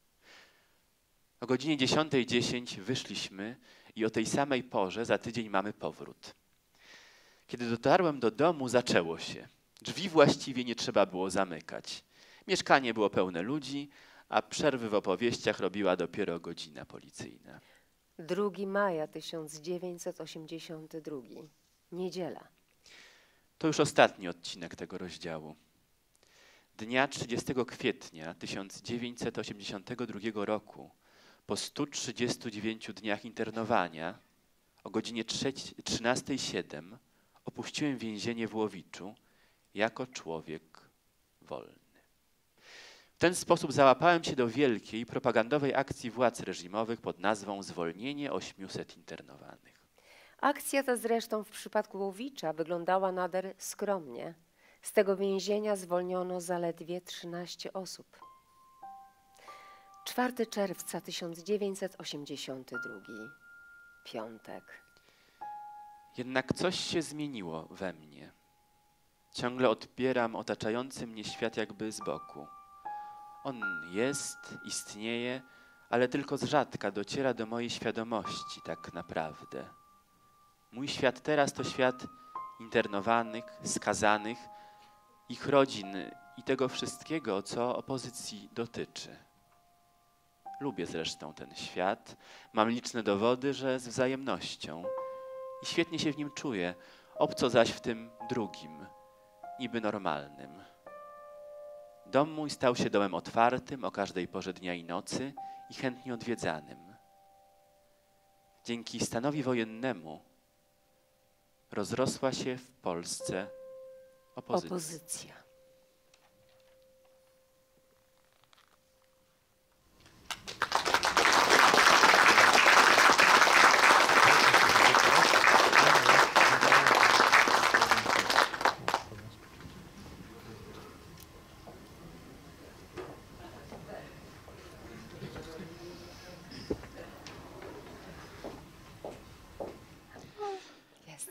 Speaker 2: O godzinie dziesiątej dziesięć wyszliśmy i o tej samej porze za tydzień mamy powrót. Kiedy dotarłem do domu, zaczęło się. Drzwi właściwie nie trzeba było zamykać. Mieszkanie było pełne ludzi, a przerwy w opowieściach robiła dopiero godzina policyjna.
Speaker 3: drugiego maja tysiąc dziewięćset osiemdziesiątego drugiego. Niedziela.
Speaker 2: To już ostatni odcinek tego rozdziału. Dnia trzydziestego kwietnia tysiąc dziewięćset osiemdziesiątego drugiego roku, po stu trzydziestu dziewięciu dniach internowania, o godzinie trzynastej siedem opuściłem więzienie w Łowiczu jako człowiek wolny. W ten sposób załapałem się do wielkiej propagandowej akcji władz reżimowych pod nazwą Zwolnienie ośmiuset internowanych.
Speaker 3: Akcja ta zresztą w przypadku Łowicza wyglądała nader skromnie. Z tego więzienia zwolniono zaledwie trzynaście osób. czwartego czerwca tysiąc dziewięćset osiemdziesiątego drugiego. Piątek.
Speaker 2: Jednak coś się zmieniło we mnie. Ciągle odbieram otaczający mnie świat jakby z boku. On jest, istnieje, ale tylko z rzadka dociera do mojej świadomości tak naprawdę. Mój świat teraz to świat internowanych, skazanych, ich rodzin i tego wszystkiego, co opozycji dotyczy. Lubię zresztą ten świat, mam liczne dowody, że z wzajemnością i świetnie się w nim czuję, obco zaś w tym drugim, niby normalnym. Dom mój stał się domem otwartym o każdej porze dnia i nocy i chętnie odwiedzanym. Dzięki stanowi wojennemu rozrosła się w Polsce opozycja.
Speaker 3: Opozycja.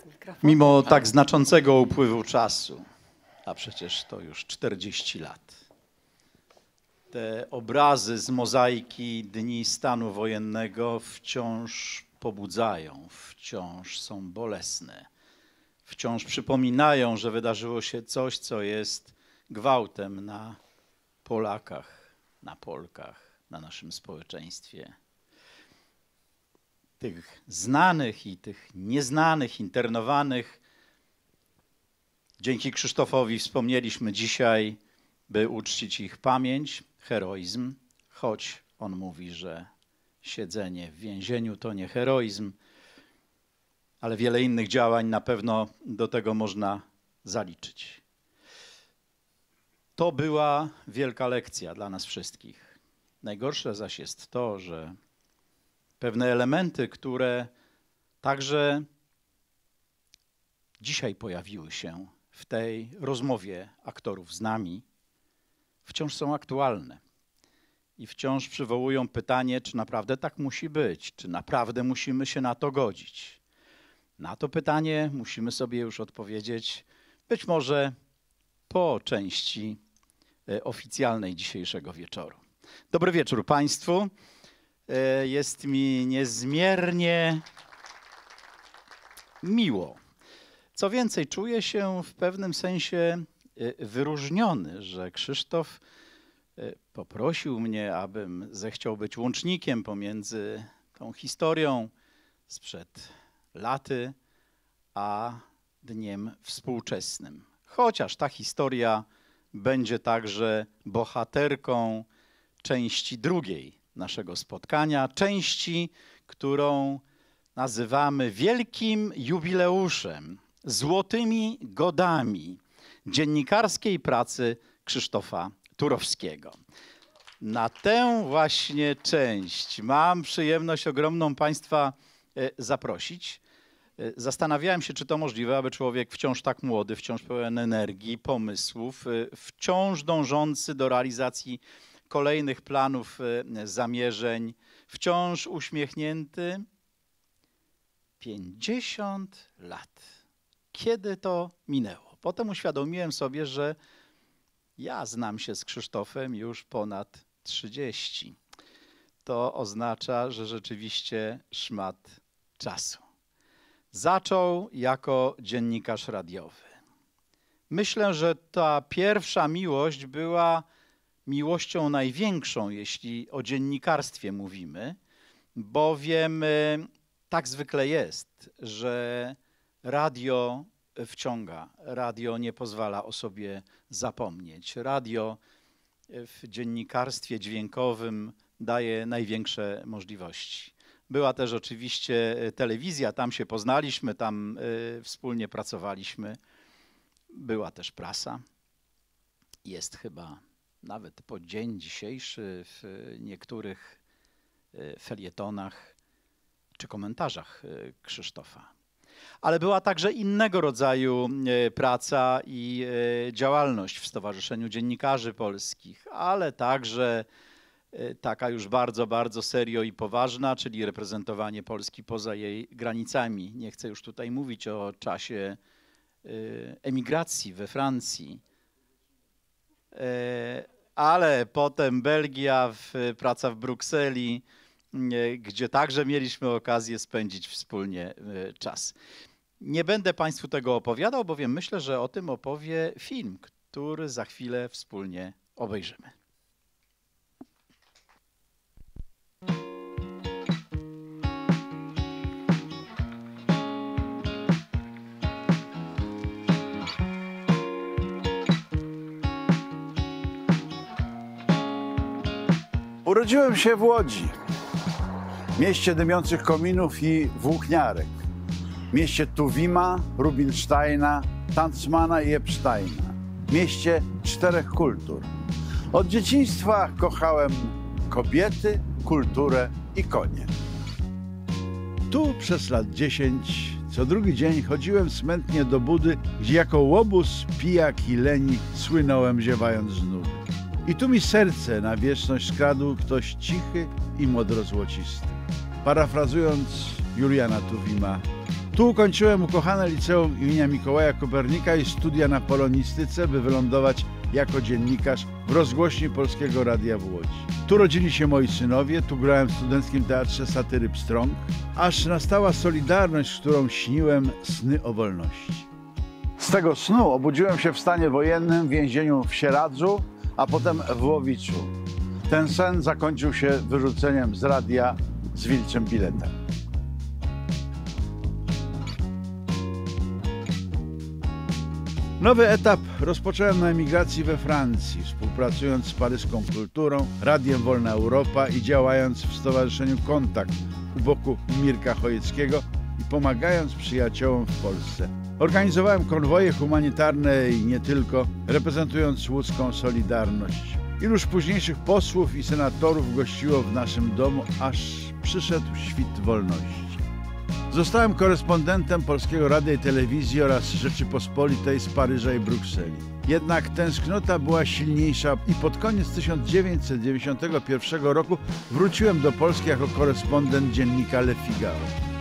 Speaker 4: Mimo tak znaczącego upływu czasu, a przecież to już czterdzieści lat, te obrazy z mozaiki dni stanu wojennego wciąż pobudzają, wciąż są bolesne, wciąż przypominają, że wydarzyło się coś, co jest gwałtem na Polakach, na Polkach, na naszym społeczeństwie. Tych znanych i tych nieznanych, internowanych. Dzięki Krzysztofowi wspomnieliśmy dzisiaj, by uczcić ich pamięć, heroizm, choć on mówi, że siedzenie w więzieniu to nie heroizm, ale wiele innych działań na pewno do tego można zaliczyć. To była wielka lekcja dla nas wszystkich. Najgorsze zaś jest to, że pewne elementy, które także dzisiaj pojawiły się w tej rozmowie aktorów z nami, wciąż są aktualne i wciąż przywołują pytanie, czy naprawdę tak musi być, czy naprawdę musimy się na to godzić. Na to pytanie musimy sobie już odpowiedzieć być może po części oficjalnej dzisiejszego wieczoru. Dobry wieczór Państwu. Jest mi niezmiernie miło. Co więcej, czuję się w pewnym sensie wyróżniony, że Krzysztof poprosił mnie, abym zechciał być łącznikiem pomiędzy tą historią sprzed laty, a dniem współczesnym. Chociaż ta historia będzie także bohaterką części drugiej naszego spotkania, części, którą nazywamy wielkim jubileuszem, złotymi godami dziennikarskiej pracy Krzysztofa Turowskiego. Na tę właśnie część mam przyjemność ogromną Państwa zaprosić. Zastanawiałem się, czy to możliwe, aby człowiek wciąż tak młody, wciąż pełen energii, pomysłów, wciąż dążący do realizacji kolejnych planów, zamierzeń, wciąż uśmiechnięty. pięćdziesiąt lat. Kiedy to minęło? Potem uświadomiłem sobie, że ja znam się z Krzysztofem już ponad trzydzieści. To oznacza, że rzeczywiście szmat czasu. Zaczął jako dziennikarz radiowy. Myślę, że ta pierwsza miłość była miłością największą, jeśli o dziennikarstwie mówimy, bowiem tak zwykle jest, że radio wciąga, radio nie pozwala o sobie zapomnieć. Radio w dziennikarstwie dźwiękowym daje największe możliwości. Była też oczywiście telewizja, tam się poznaliśmy, tam y, wspólnie pracowaliśmy. Była też prasa. Jest chyba nawet po dzień dzisiejszy w niektórych y, felietonach czy komentarzach y, Krzysztofa. Ale była także innego rodzaju y, praca i y, działalność w Stowarzyszeniu Dziennikarzy Polskich, ale także taka już bardzo, bardzo serio i poważna, czyli reprezentowanie Polski poza jej granicami. Nie chcę już tutaj mówić o czasie emigracji we Francji, ale potem Belgia, praca w Brukseli, gdzie także mieliśmy okazję spędzić wspólnie czas. Nie będę Państwu tego opowiadał, bowiem myślę, że o tym opowie film, który za chwilę wspólnie obejrzymy.
Speaker 1: Urodziłem się w Łodzi, mieście dymiących kominów i włókniarek, mieście Tuwima, Rubinsteina, Tanzmana i Epsteina, mieście czterech kultur. Od dzieciństwa kochałem kobiety, kulturę i konie. Tu przez lat dziesięć co drugi dzień chodziłem smętnie do budy, gdzie jako łobuz, pijak i leni słynąłem ziewając z nudy. I tu mi serce na wieczność skradł ktoś cichy i modrozłocisty. Parafrazując Juliana Tuwima, Tu ukończyłem ukochane liceum imienia Mikołaja Kopernika i studia na polonistyce, by wylądować jako dziennikarz w rozgłośni Polskiego Radia w Łodzi. Tu rodzili się moi synowie, tu grałem w Studenckim Teatrze Satyry Pstrąg, aż nastała Solidarność, którą śniłem sny o wolności. Z tego snu obudziłem się w stanie wojennym, w więzieniu w Sieradzu, a potem w Łowiczu. Ten sen zakończył się wyrzuceniem z radia z wilczym biletem. Nowy etap rozpocząłem na emigracji we Francji, współpracując z paryską Kulturą, Radiem Wolna Europa i działając w Stowarzyszeniu Kontakt u boku Mirka Chojeckiego i pomagając przyjaciołom w Polsce. Organizowałem konwoje humanitarne i nie tylko, reprezentując łódzką Solidarność. Iluż późniejszych posłów i senatorów gościło w naszym domu, aż przyszedł świt wolności. Zostałem korespondentem Polskiego Radia i Telewizji oraz Rzeczypospolitej z Paryża i Brukseli. Jednak tęsknota była silniejsza i pod koniec tysiąc dziewięćset dziewięćdziesiątego pierwszego roku wróciłem do Polski jako korespondent dziennika Le Figaro.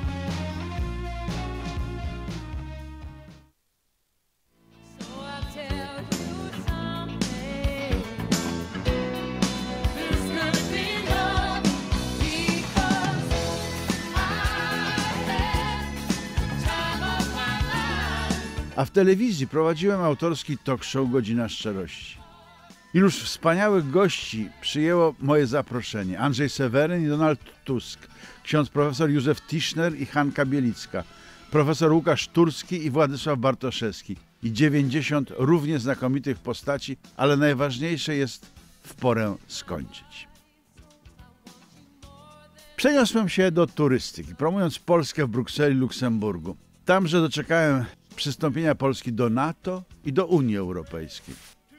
Speaker 1: A w telewizji prowadziłem autorski talk show Godzina Szczerości. Iluż wspaniałych gości przyjęło moje zaproszenie. Andrzej Seweryn i Donald Tusk, ksiądz profesor Józef Tischner i Hanka Bielicka, profesor Łukasz Turski i Władysław Bartoszewski i dziewięćdziesiąt równie znakomitych postaci, ale najważniejsze jest w porę skończyć. Przeniosłem się do turystyki, promując Polskę w Brukseli i Luksemburgu. Tamże doczekałem przystąpienia Polski do NATO i do Unii Europejskiej.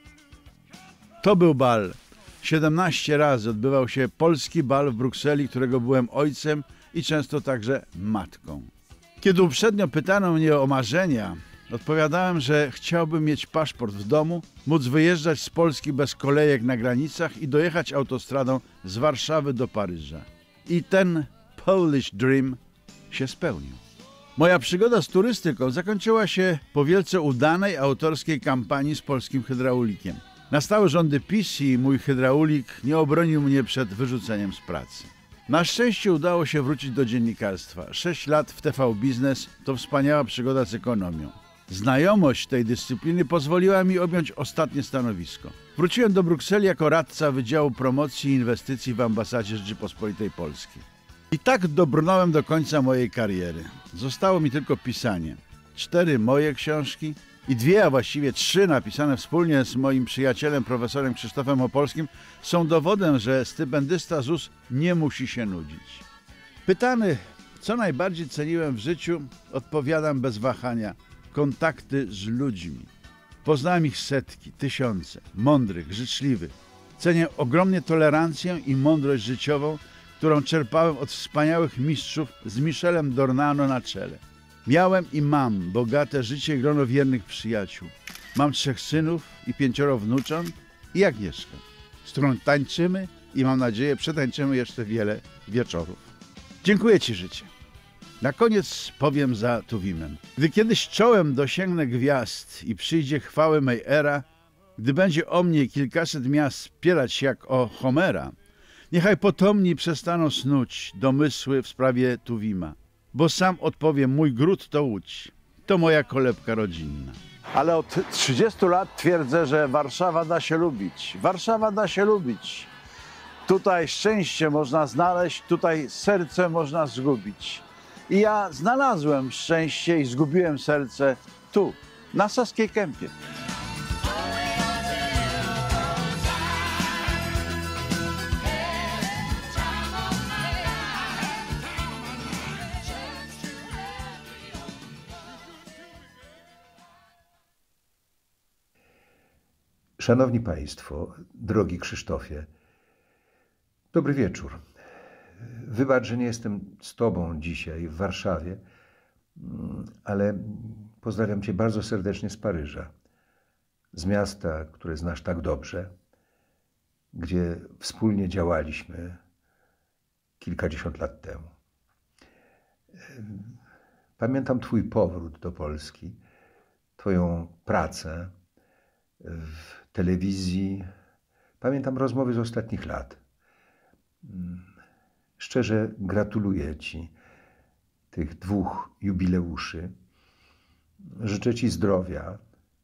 Speaker 1: To był bal. siedemnaście razy odbywał się polski bal w Brukseli, którego byłem ojcem i często także matką. Kiedy uprzednio pytano mnie o marzenia, odpowiadałem, że chciałbym mieć paszport w domu, móc wyjeżdżać z Polski bez kolejek na granicach i dojechać autostradą z Warszawy do Paryża. I ten Polish Dream się spełnił. Moja przygoda z turystyką zakończyła się po wielce udanej autorskiej kampanii z polskim hydraulikiem. Nastały rządy PiS i mój hydraulik nie obronił mnie przed wyrzuceniem z pracy. Na szczęście udało się wrócić do dziennikarstwa. Sześć lat w T V Biznes to wspaniała przygoda z ekonomią. Znajomość tej dyscypliny pozwoliła mi objąć ostatnie stanowisko. Wróciłem do Brukseli jako radca Wydziału Promocji i Inwestycji w Ambasadzie Rzeczypospolitej Polskiej. I tak dobrnąłem do końca mojej kariery. Zostało mi tylko pisanie. Cztery moje książki i dwie, a właściwie trzy napisane wspólnie z moim przyjacielem, profesorem Krzysztofem Opolskim, są dowodem, że stypendysta Z U S nie musi się nudzić. Pytany, co najbardziej ceniłem w życiu, odpowiadam bez wahania. Kontakty z ludźmi. Poznałem ich setki, tysiące, mądrych, życzliwych. Cenię ogromnie tolerancję i mądrość życiową, którą czerpałem od wspaniałych mistrzów z Michelem Dornano na czele. Miałem i mam bogate życie i grono wiernych przyjaciół. Mam trzech synów i pięcioro wnucząt i Agnieszkę, z którą tańczymy i mam nadzieję przetańczymy jeszcze wiele wieczorów. Dziękuję Ci, życie. Na koniec powiem za Tuwimem. Gdy kiedyś czołem dosięgnę gwiazd i przyjdzie chwały mej era, gdy będzie o mnie kilkaset miast spierać jak o Homera, niechaj potomni przestaną snuć domysły w sprawie Tuwima, bo sam odpowiem, mój gród to Łódź, to moja kolebka rodzinna. Ale od trzydziestu lat twierdzę, że Warszawa da się lubić. Warszawa da się lubić. Tutaj szczęście można znaleźć, tutaj serce można zgubić. I ja znalazłem szczęście i zgubiłem serce tu, na Saskiej Kępie.
Speaker 5: Szanowni Państwo, drogi Krzysztofie, dobry wieczór. Wybacz, że nie jestem z Tobą dzisiaj w Warszawie, ale pozdrawiam Cię bardzo serdecznie z Paryża, z miasta, które znasz tak dobrze, gdzie wspólnie działaliśmy kilkadziesiąt lat temu. Pamiętam Twój powrót do Polski, Twoją pracę w telewizji. Pamiętam rozmowy z ostatnich lat. Szczerze gratuluję Ci tych dwóch jubileuszy. Życzę Ci zdrowia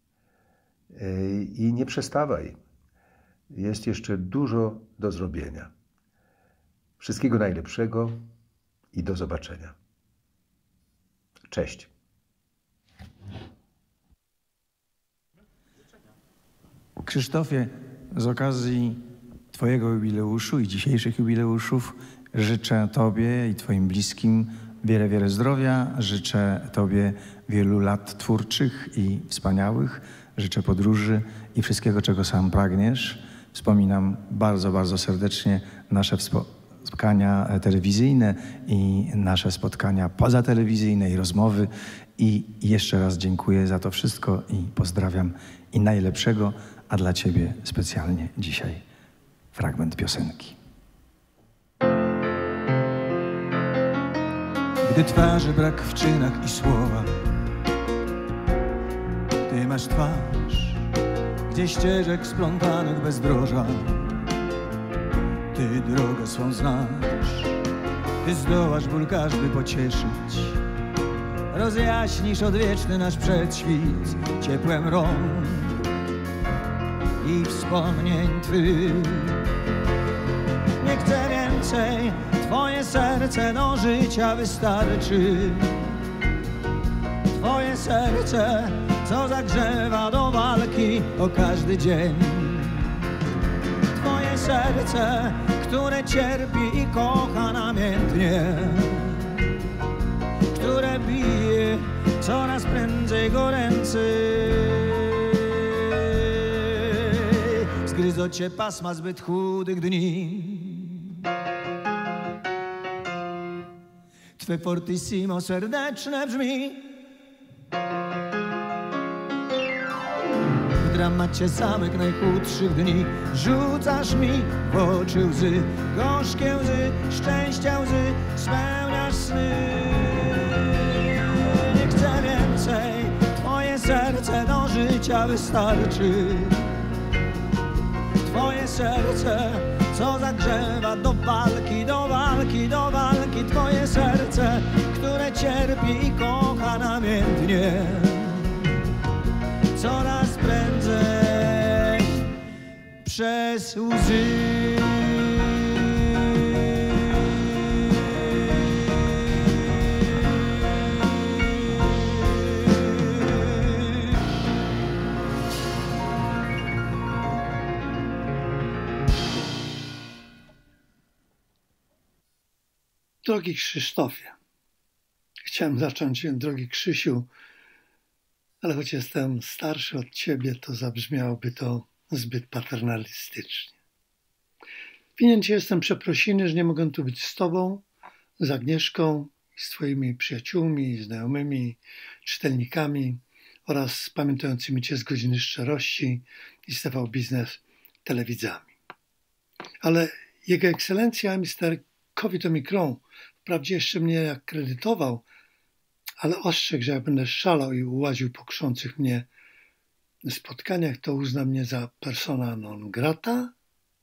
Speaker 5: i nie przestawaj. Jest jeszcze dużo do zrobienia. Wszystkiego najlepszego i do zobaczenia. Cześć.
Speaker 6: Krzysztofie, z okazji Twojego jubileuszu i dzisiejszych jubileuszów życzę Tobie i Twoim bliskim wiele, wiele zdrowia. Życzę Tobie wielu lat twórczych i wspaniałych. Życzę podróży i wszystkiego, czego sam pragniesz. Wspominam bardzo, bardzo serdecznie nasze spotkania telewizyjne i nasze spotkania pozatelewizyjne i rozmowy. I jeszcze raz dziękuję za to wszystko i pozdrawiam i najlepszego, a dla Ciebie specjalnie dzisiaj fragment piosenki. Gdy twarzy brak w czynach i słowach, Ty masz twarz, gdzie ścieżek splątanych bezdroża. Ty drogę swą znasz, Ty zdołasz ból każdy pocieszyć. Rozjaśnisz odwieczny nasz przedświt ciepłem rąk i wspomnień Twych. Nie chcę więcej, Twoje serce do życia wystarczy. Twoje serce, co zagrzewa do walki o każdy dzień. Twoje serce, które cierpi i kocha namiętnie, które bije coraz prędzej goręcy. Zgryzą Cię pasma zbyt chudych dni. Twe fortissimo serdeczne brzmi. W dramacie samych najchudszych dni rzucasz mi w oczy łzy, gorzkie łzy, szczęścia łzy, spełniasz sny. Nie chcę więcej, Twoje serce do życia wystarczy. Twoje serce, co zagrzewa do walki, do walki, do walki. Twoje serce, które cierpi i kocha namiętnie, coraz prędzej przez łzy.
Speaker 7: Drogi Krzysztofie, chciałem zacząć, drogi Krzysiu, ale choć jestem starszy od Ciebie, to zabrzmiałoby to zbyt paternalistycznie. Winien Ci jestem przeprosiny, że nie mogę tu być z Tobą, z Agnieszką, z Twoimi przyjaciółmi, znajomymi, czytelnikami oraz z pamiętającymi Cię z Godziny Szczerości i z T V Biznes telewidzami. Ale Jego Ekscelencja mister COVID Omikron wprawdzie jeszcze mnie akredytował, ale ostrzegł, że jak będę szalał i łaził po krzących mnie spotkaniach, to uzna mnie za persona non grata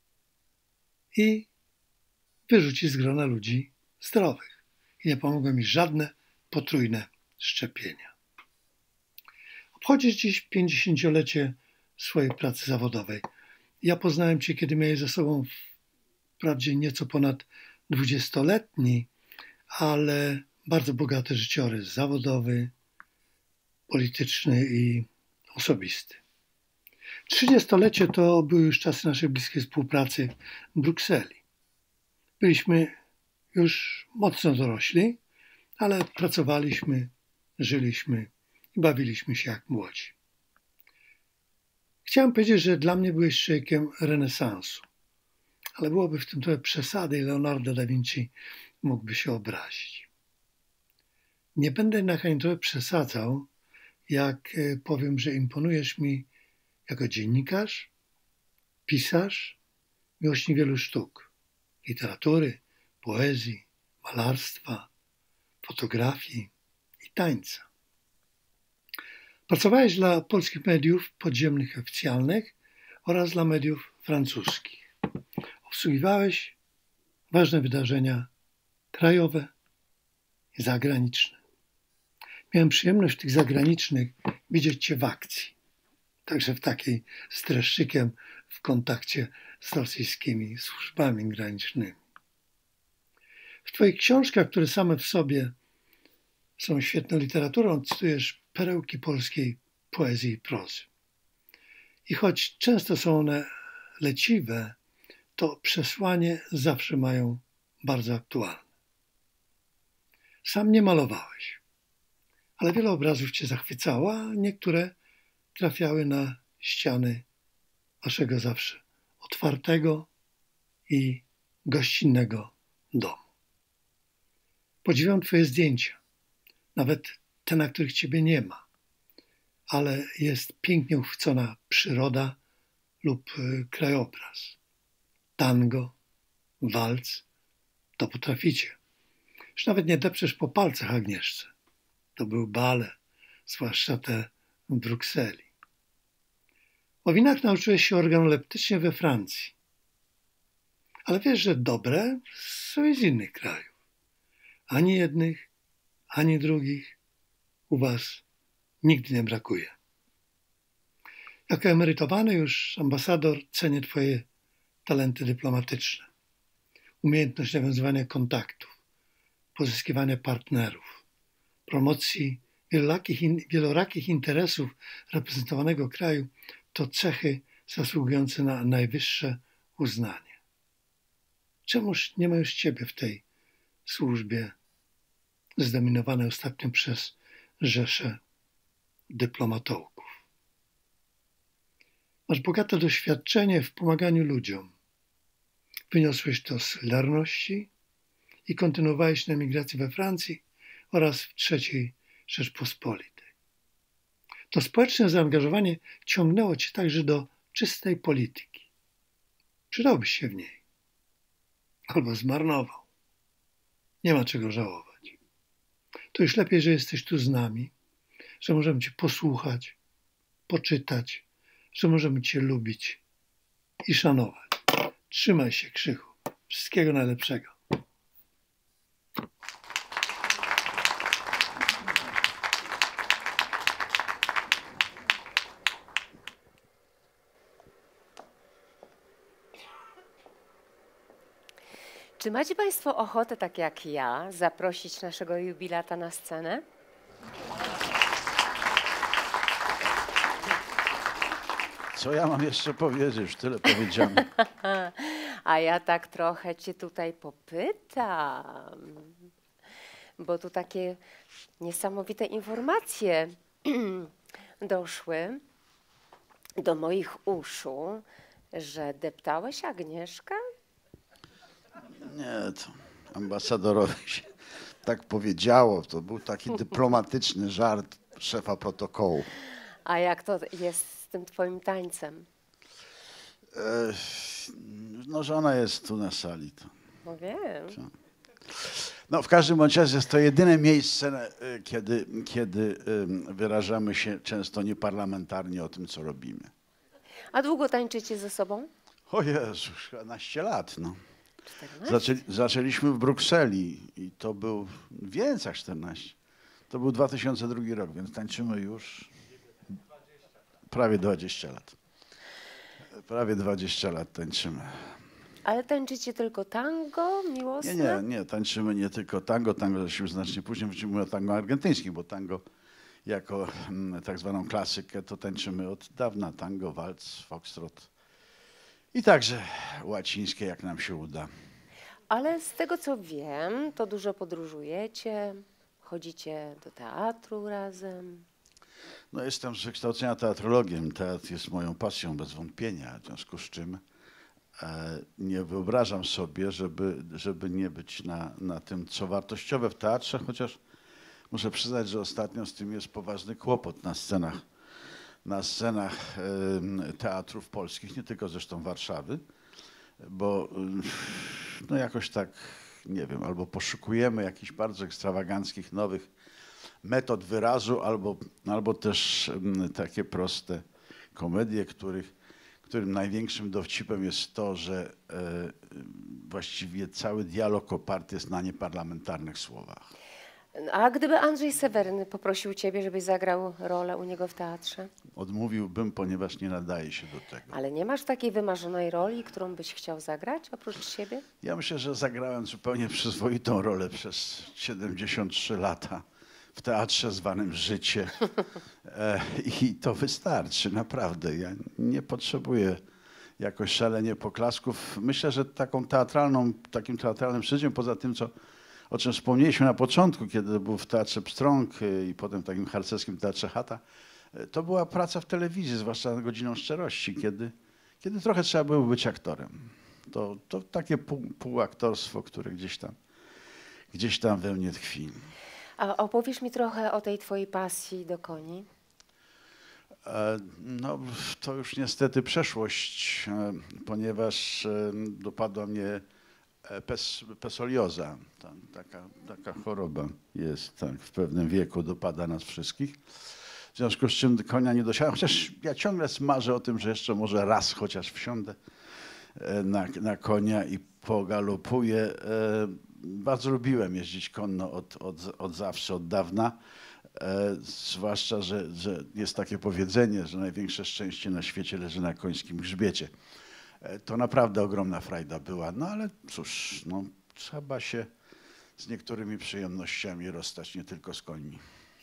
Speaker 7: i wyrzuci z grona ludzi zdrowych. I nie pomogą mi żadne potrójne szczepienia. Obchodzisz dziś pięćdziesięciolecie swojej pracy zawodowej. Ja poznałem Cię, kiedy miałeś za sobą wprawdzie nieco ponad dwudziestoletni, ale bardzo bogaty życiorys zawodowy, polityczny i osobisty. Trzydziestolecie to były już czasy naszej bliskiej współpracy w Brukseli. Byliśmy już mocno dorośli, ale pracowaliśmy, żyliśmy i bawiliśmy się jak młodzi. Chciałem powiedzieć, że dla mnie byłeś człowiekiem renesansu, ale byłoby w tym trochę przesady i Leonardo da Vinci mógłby się obrazić. Nie będę jednak ani trochę przesadzał, jak powiem, że imponujesz mi jako dziennikarz, pisarz, miłośnik wielu sztuk, literatury, poezji, malarstwa, fotografii i i tańca. Pracowałeś dla polskich mediów podziemnych i oficjalnych oraz dla mediów francuskich. Obsługiwałeś ważne wydarzenia krajowe i zagraniczne. Miałem przyjemność w tych zagranicznych widzieć Cię w akcji, także w takiej z dreszczykiem w kontakcie z rosyjskimi służbami granicznymi. W Twoich książkach, które same w sobie są świetną literaturą, cytujesz perełki polskiej poezji i prozy. I choć często są one leciwe, to przesłanie zawsze mają bardzo aktualne. Sam nie malowałeś, ale wiele obrazów Cię zachwycało, a niektóre trafiały na ściany Waszego zawsze otwartego i gościnnego domu. Podziwiam Twoje zdjęcia, nawet te, na których Ciebie nie ma, ale jest pięknie uchwycona przyroda lub krajobraz. Tango, walc, to potraficie. Już nawet nie depczesz po palcach Agnieszce. To był bale, zwłaszcza te w Brukseli. O winach nauczyłeś się organoleptycznie we Francji. Ale wiesz, że dobre są i z innych krajów. Ani jednych, ani drugich u was nigdy nie brakuje. Jako emerytowany już ambasador cenię Twoje talenty dyplomatyczne, umiejętność nawiązywania kontaktów, pozyskiwania partnerów, promocji wielorakich, wielorakich interesów reprezentowanego kraju to cechy zasługujące na najwyższe uznanie. Czemuż nie ma już Ciebie w tej służbie zdominowanej ostatnio przez rzeszę dyplomatołków? Masz bogate doświadczenie w pomaganiu ludziom. Wyniosłeś to z Solidarności i kontynuowałeś na emigracji we Francji oraz w trzeciej Rzeczpospolitej. To społeczne zaangażowanie ciągnęło Cię także do czystej polityki. Przydałbyś się w niej. Albo zmarnował. Nie ma czego żałować. To już lepiej, że jesteś tu z nami, że możemy Cię posłuchać, poczytać, że możemy Cię lubić i szanować. Trzymaj się, Krzychu. Wszystkiego najlepszego.
Speaker 3: Czy macie Państwo ochotę, tak jak ja, zaprosić naszego jubilata na scenę?
Speaker 1: Co ja mam jeszcze powiedzieć? Już tyle powiedziałem.
Speaker 3: A ja tak trochę Cię tutaj popytam, bo tu takie niesamowite informacje doszły do moich uszu, że deptałeś Agnieszkę?
Speaker 1: Nie, to ambasadorowi się tak powiedziało. To był taki dyplomatyczny żart szefa protokołu.
Speaker 3: A jak to jest z tym Twoim tańcem?
Speaker 1: E, no, żona jest tu na sali. To.
Speaker 3: No wiem.
Speaker 1: No, w każdym bądź razie jest to jedyne miejsce, kiedy, kiedy wyrażamy się często nieparlamentarnie o tym, co robimy.
Speaker 3: A długo tańczycie ze sobą?
Speaker 1: O Jezu, czternaście lat, no.
Speaker 3: czternaście?
Speaker 1: Zaczęli, zaczęliśmy w Brukseli i to był więcej jak czternaście. To był dwa tysiące drugi rok, więc tańczymy już prawie dwadzieścia lat. Prawie dwadzieścia lat tańczymy.
Speaker 3: Ale tańczycie tylko tango, miłosne?
Speaker 1: Nie, nie, nie, tańczymy nie tylko tango, tango zaczęliśmy znacznie później, mówimy o tango argentyńskim, bo tango jako mm, tak zwaną klasykę to tańczymy od dawna, tango, walc, foxtrot i także łacińskie, jak nam się uda.
Speaker 3: Ale z tego co wiem, to dużo podróżujecie, chodzicie do teatru razem.
Speaker 1: No, jestem z wykształcenia teatrologiem, teatr jest moją pasją bez wątpienia, w związku z czym e, nie wyobrażam sobie, żeby, żeby nie być na, na tym, co wartościowe w teatrze, chociaż muszę przyznać, że ostatnio z tym jest poważny kłopot na scenach, na scenach e, teatrów polskich, nie tylko zresztą Warszawy, bo no jakoś tak, nie wiem, albo poszukujemy jakichś bardzo ekstrawaganckich, nowych metod wyrazu, albo, albo też mm, takie proste komedie, których, którym największym dowcipem jest to, że e, właściwie cały dialog oparty jest na nieparlamentarnych słowach.
Speaker 3: A gdyby Andrzej Seweryn poprosił ciebie, żebyś zagrał rolę u niego w teatrze?
Speaker 1: Odmówiłbym, ponieważ nie nadaje się do tego.
Speaker 3: Ale nie masz takiej wymarzonej roli, którą byś chciał zagrać oprócz siebie?
Speaker 1: Ja myślę, że zagrałem zupełnie przyzwoitą rolę przez siedemdziesiąt trzy lata w teatrze zwanym życie. E, I to wystarczy, naprawdę. Ja nie potrzebuję jakoś szalenie poklasków. Myślę, że taką teatralną, takim teatralnym życiem, poza tym, co, o czym wspomnieliśmy na początku, kiedy był w Teatrze Pstrąg i potem w takim harcerskim Teatrze Chata, to była praca w telewizji, zwłaszcza nad Godziną Szczerości, kiedy, kiedy trochę trzeba było być aktorem. To, to takie pół, półaktorstwo, które gdzieś tam, gdzieś tam we mnie tkwi.
Speaker 3: A opowiesz mi trochę o tej twojej pasji do koni.
Speaker 1: E, No, to już niestety przeszłość, e, ponieważ e, dopadła mnie e, pes, pesolioza. Ta, taka, taka choroba jest, tak, w pewnym wieku dopada nas wszystkich. W związku z czym konia nie dosiadam, chociaż ja ciągle marzę o tym, że jeszcze może raz chociaż wsiądę e, na, na konia i pogalopuję. E, Bardzo lubiłem jeździć konno od, od, od zawsze, od dawna. E, zwłaszcza, że, że jest takie powiedzenie, że największe szczęście na świecie leży na końskim grzbiecie. E, to naprawdę ogromna frajda była, no ale cóż, no, trzeba się z niektórymi przyjemnościami rozstać, nie tylko z końmi.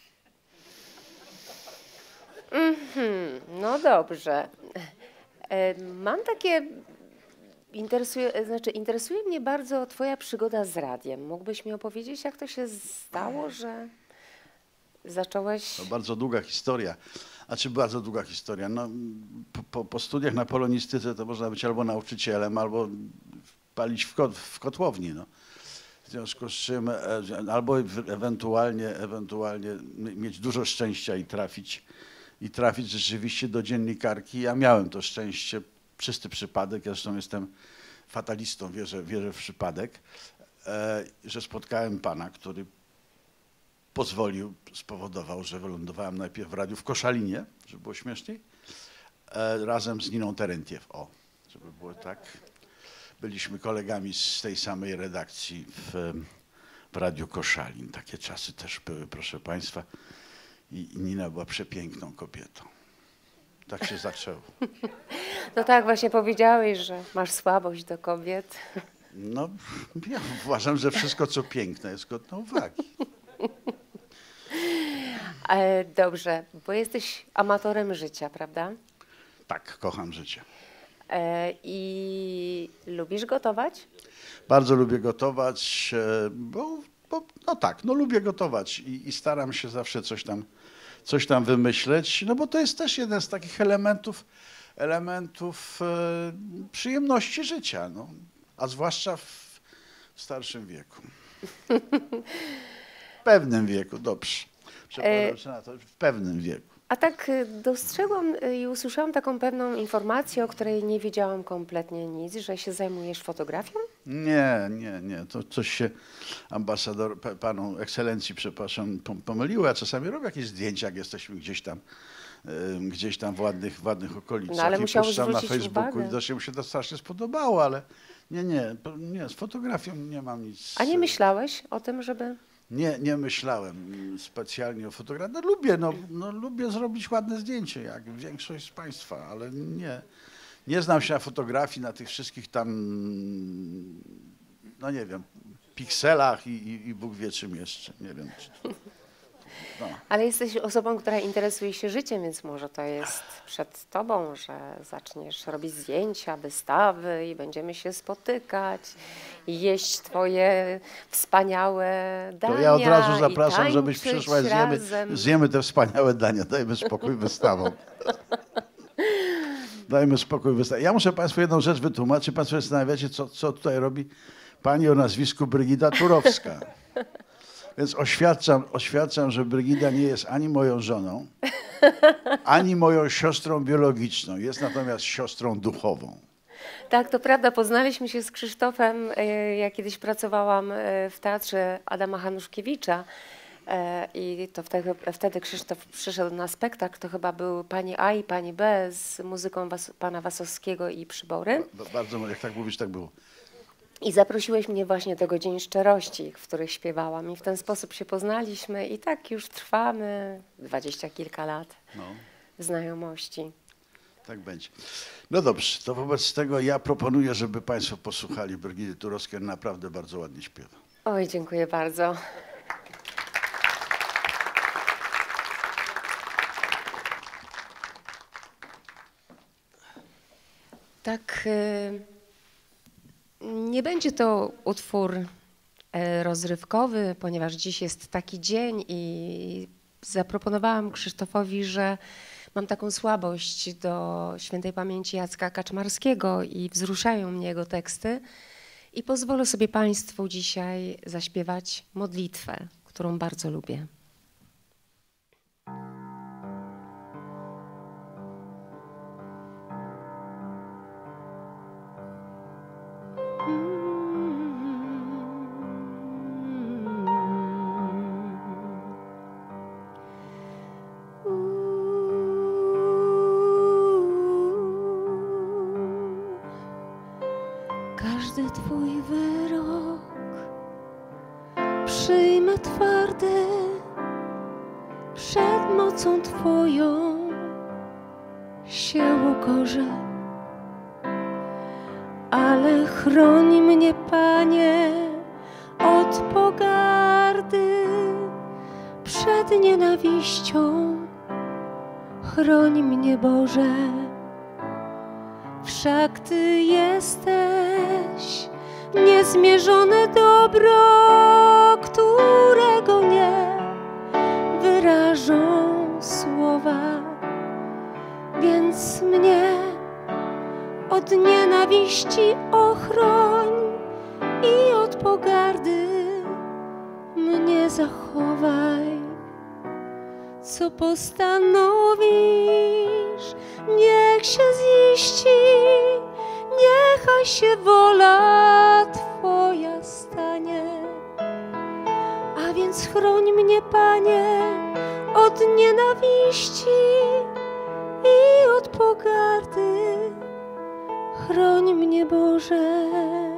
Speaker 3: Mhm, no dobrze. E, Mam takie... Interesuje, znaczy interesuje mnie bardzo twoja przygoda z radiem. Mógłbyś mi opowiedzieć, jak to się stało, że zacząłeś...
Speaker 1: To bardzo długa historia. Znaczy bardzo długa historia. No, po, po, po studiach na polonistyce to można być albo nauczycielem, albo palić w, kot, w kotłowni. No. W związku z czym e, albo ewentualnie, ewentualnie mieć dużo szczęścia i trafić, i trafić rzeczywiście do dziennikarki. Ja miałem to szczęście, czysty przypadek, ja zresztą jestem fatalistą, wierzę, wierzę w przypadek, e, że spotkałem pana, który pozwolił, spowodował, że wylądowałem najpierw w radiu w Koszalinie, żeby było śmieszniej, e, razem z Niną Terentiew. O, żeby było tak. Byliśmy kolegami z tej samej redakcji w, w Radiu Koszalin. Takie czasy też były, proszę państwa. I, i Nina była przepiękną kobietą. Tak się zaczęło.
Speaker 3: No tak, właśnie powiedziałeś, że masz słabość do kobiet.
Speaker 1: No, ja uważam, że wszystko, co piękne, jest godne uwagi.
Speaker 3: E, Dobrze, bo jesteś amatorem życia, prawda?
Speaker 1: Tak, kocham życie.
Speaker 3: E, I lubisz gotować?
Speaker 1: Bardzo lubię gotować, e, bo, bo no tak, no lubię gotować i, i staram się zawsze coś tam, coś tam wymyśleć, no bo to jest też jeden z takich elementów, elementów e, przyjemności życia, no, a zwłaszcza w, w starszym wieku. W pewnym wieku, dobrze. Przepraszam się na to, w pewnym wieku.
Speaker 3: A tak y, dostrzegłam y, i usłyszałam taką pewną informację, o której nie wiedziałam kompletnie nic, że się zajmujesz fotografią?
Speaker 1: Nie, nie, nie. To coś się ambasador, pa- panu ekscelencji, przepraszam, pom- pomyliło. Ja czasami robię jakieś zdjęcia, jak jesteśmy gdzieś tam, y, gdzieś tam w ładnych, w ładnych okolicach.
Speaker 3: No, ale
Speaker 1: i
Speaker 3: musiałeś
Speaker 1: puszczam na
Speaker 3: zwrócić
Speaker 1: Facebooku
Speaker 3: uwagę.
Speaker 1: i widocznie mu się to strasznie spodobało, ale nie, nie, po- nie, z fotografią nie mam nic.
Speaker 3: A nie myślałeś o tym, żeby...
Speaker 1: Nie, nie myślałem specjalnie o fotografii. No lubię, no, no lubię zrobić ładne zdjęcie, jak większość z państwa, ale nie, nie znam się na fotografii, na tych wszystkich tam, no nie wiem, pikselach i, i, i Bóg wie czym jeszcze, nie wiem. Czy to, no.
Speaker 3: Ale jesteś osobą, która interesuje się życiem, więc może to jest przed tobą, że zaczniesz robić zdjęcia, wystawy i będziemy się spotykać i jeść twoje wspaniałe dania.
Speaker 1: To ja od razu
Speaker 3: i
Speaker 1: zapraszam, żebyś
Speaker 3: tańczyć
Speaker 1: przyszła i zjemy,
Speaker 3: razem.
Speaker 1: zjemy te wspaniałe dania. Dajmy spokój wystawom. Dajmy spokój wystawom. Ja muszę państwu jedną rzecz wytłumaczyć. Państwo się zastanawiacie, co, co tutaj robi pani o nazwisku Brygida Turowska. Więc oświadczam, oświadczam, że Brygida nie jest ani moją żoną, ani moją siostrą biologiczną. Jest natomiast siostrą duchową.
Speaker 3: Tak, to prawda. Poznaliśmy się z Krzysztofem, e, ja kiedyś pracowałam e, w teatrze Adama Hanuszkiewicza E, I to wtedy, wtedy Krzysztof przyszedł na spektakl, to chyba był Pani A i Pani B z muzyką Was, pana Wasowskiego i Przybory.
Speaker 1: Ba- Bardzo, jak tak mówisz, tak było.
Speaker 3: I zaprosiłeś mnie właśnie do godzin szczerości, w których śpiewałam. I w ten sposób się poznaliśmy i tak już trwamy dwadzieścia kilka lat
Speaker 1: No,
Speaker 3: w znajomości.
Speaker 1: tak będzie. No dobrze, to wobec tego ja proponuję, żeby Państwo posłuchali Brygidy Turowskiej, naprawdę bardzo ładnie śpiewa.
Speaker 3: Oj, dziękuję bardzo. Tak, y, nie będzie to utwór y, rozrywkowy, ponieważ dziś jest taki dzień i zaproponowałam Krzysztofowi, że mam taką słabość do świętej pamięci Jacka Kaczmarskiego i wzruszają mnie jego teksty i pozwolę sobie Państwu dzisiaj zaśpiewać modlitwę, którą bardzo lubię. Każdy Twój wyrok przyjmę twardy przed mocą Twoją się ukorzę, ale chroń mnie, Panie, od pogardy przed nienawiścią. Chroń mnie, Boże, wszak Ty jesteś niezmierzone dobro, którego nie wyrażą słowa. Więc mnie od nienawiści ochroń i od pogardy mnie zachowaj. Co postanowisz, niech się ziści, niechaj się wola Twoja stanie. A więc chroń mnie, Panie, od nienawiści i od pogardy. Chroń mnie, Boże.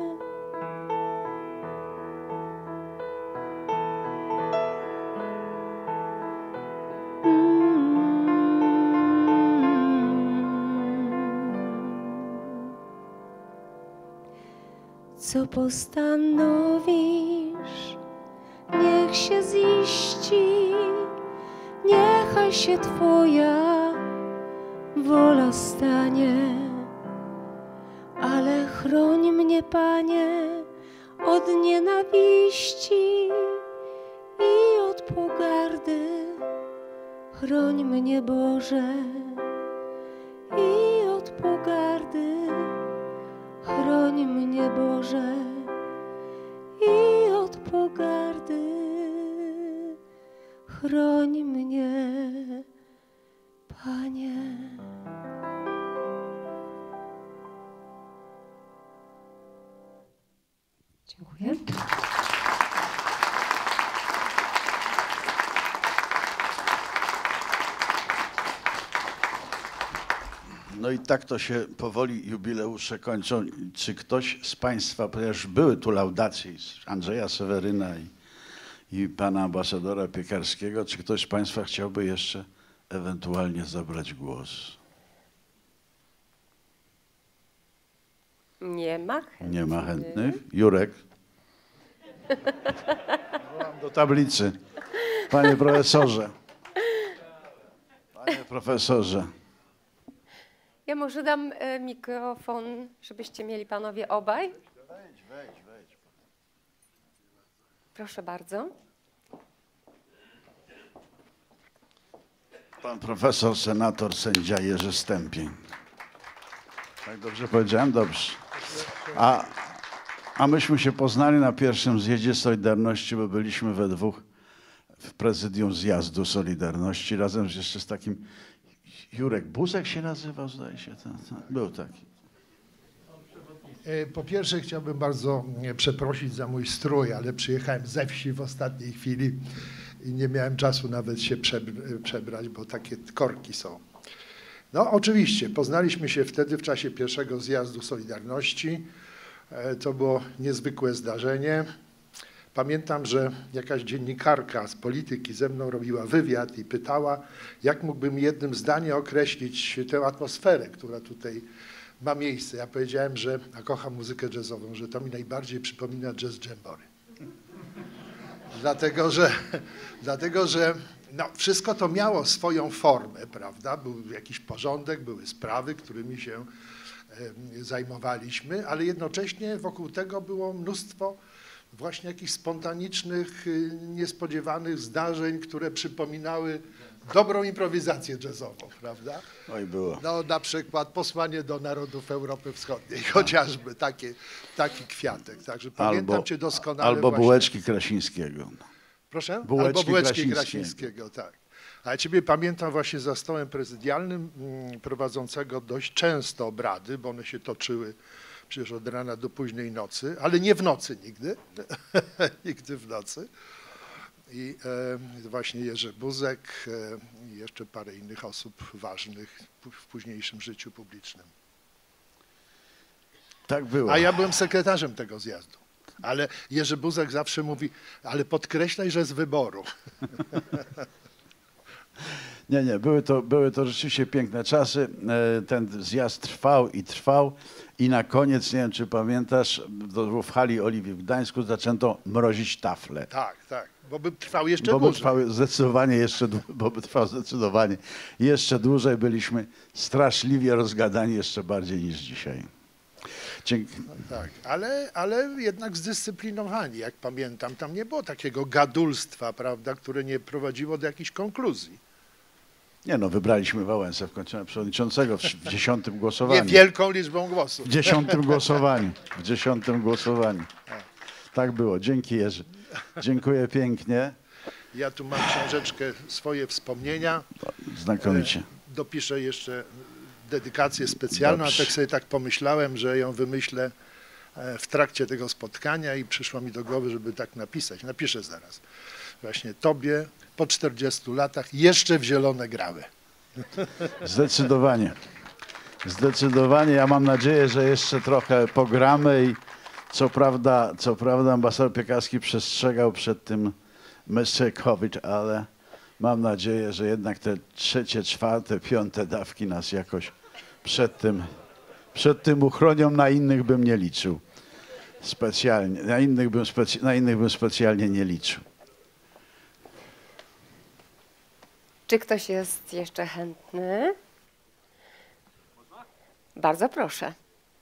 Speaker 3: Co postanowisz, niech się ziści, niechaj się Twoja wola stanie. Ale chroń mnie, Panie, od nienawiści i od pogardy. Chroń mnie, Boże, i od pogardy. Chroń mnie, Boże, i od pogardy. Chroń mnie, Panie. Dziękuję.
Speaker 1: No i tak to się powoli jubileusze kończą. Czy ktoś z Państwa, ponieważ były tu laudacje Andrzeja Seweryna i, i pana ambasadora Piekarskiego, czy ktoś z Państwa chciałby jeszcze ewentualnie zabrać głos?
Speaker 3: Nie ma chętnych.
Speaker 1: Nie ma chętnych? Jurek? Wołam do tablicy. Panie profesorze. Panie profesorze.
Speaker 3: Ja może dam e, mikrofon, żebyście mieli panowie obaj.
Speaker 1: Wejdź, wejdź, wejdź.
Speaker 3: Proszę bardzo.
Speaker 1: Pan profesor, senator, sędzia Jerzy Stępień. Tak dobrze powiedziałem? Dobrze. A, a myśmy się poznali na pierwszym zjeździe Solidarności, bo byliśmy we dwóch w prezydium zjazdu Solidarności, razem jeszcze z takim Jurek Buzek się nazywał, zdaje się. To, to, był taki.
Speaker 8: Po pierwsze chciałbym bardzo przeprosić za mój strój, ale przyjechałem ze wsi w ostatniej chwili i nie miałem czasu nawet się przebr- przebrać, bo takie korki są. No oczywiście, poznaliśmy się wtedy w czasie pierwszego zjazdu Solidarności. To było niezwykłe zdarzenie. Pamiętam, że jakaś dziennikarka z polityki ze mną robiła wywiad i pytała, jak mógłbym jednym zdaniem określić tę atmosferę, która tutaj ma miejsce. Ja powiedziałem, że a kocham muzykę jazzową, że to mi najbardziej przypomina jazz jambory. dlatego, że, dlatego, że no, wszystko to miało swoją formę, prawda? Był jakiś porządek, były sprawy, którymi się e, zajmowaliśmy, ale jednocześnie wokół tego było mnóstwo właśnie jakichś spontanicznych, niespodziewanych zdarzeń, które przypominały dobrą improwizację jazzową, prawda?
Speaker 1: Oj, było.
Speaker 8: No na przykład posłanie do narodów Europy Wschodniej, chociażby takie, taki kwiatek. Także pamiętam
Speaker 1: Albo,
Speaker 8: cię doskonale.
Speaker 1: albo
Speaker 8: właśnie.
Speaker 1: bułeczki Krasińskiego.
Speaker 8: Proszę?
Speaker 1: Bułeczki
Speaker 8: Albo bułeczki
Speaker 1: Krasińskiego.
Speaker 8: Krasińskiego, tak. A ja ciebie pamiętam właśnie za stołem prezydialnym, mm, prowadzącego dość często obrady, bo one się toczyły przecież od rana do późnej nocy, ale nie w nocy nigdy, nigdy w nocy. I e, właśnie Jerzy Buzek e, i jeszcze parę innych osób ważnych w późniejszym życiu publicznym.
Speaker 1: Tak było.
Speaker 8: A ja byłem sekretarzem tego zjazdu. Ale Jerzy Buzek zawsze mówi, ale podkreślaj, że z wyboru.
Speaker 1: Nie, nie, były to, były to rzeczywiście piękne czasy. E, Ten zjazd trwał i trwał i na koniec, nie wiem czy pamiętasz, do- w hali Oliwii w Gdańsku zaczęto mrozić tafle.
Speaker 8: Tak, tak, bo by trwał jeszcze
Speaker 1: Bo by
Speaker 8: dłużej.
Speaker 1: trwał zdecydowanie jeszcze, dłu- bo by trwał zdecydowanie jeszcze dłużej. Byliśmy straszliwie rozgadani jeszcze bardziej niż dzisiaj. Dzięki.
Speaker 8: Tak, ale, ale jednak zdyscyplinowani, jak pamiętam. Tam nie było takiego gadulstwa, prawda, które nie prowadziło do jakichś konkluzji.
Speaker 1: Nie no, wybraliśmy Wałęsę w końcu na przewodniczącego w, w dziesiątym
Speaker 8: Nie
Speaker 1: głosowaniu.
Speaker 8: wielką liczbą głosów.
Speaker 1: W dziesiątym głosowaniu. W dziesiątym głosowaniu. Tak było. Dzięki Jerzy. Dziękuję pięknie.
Speaker 8: Ja tu mam książeczkę, swoje wspomnienia.
Speaker 1: Znakomicie.
Speaker 8: Dopiszę jeszcze dedykację specjalną,
Speaker 1: Dobrze.
Speaker 8: a tak sobie tak pomyślałem, że ją wymyślę e, w trakcie tego spotkania i przyszło mi do głowy, żeby tak napisać. Napiszę zaraz. Właśnie tobie po czterdziestu latach jeszcze w zielone grały.
Speaker 1: Zdecydowanie. Zdecydowanie. Ja mam nadzieję, że jeszcze trochę pogramy i co prawda, co prawda ambasador Piekarski przestrzegał przed tym mister COVID, ale mam nadzieję, że jednak te trzecie, czwarte, piąte dawki nas jakoś przed tym, przed tym uchronią. Na innych bym nie liczył. Specjalnie. Na innych bym, spec- na innych bym specjalnie nie liczył.
Speaker 3: Czy ktoś jest jeszcze chętny? Bardzo proszę.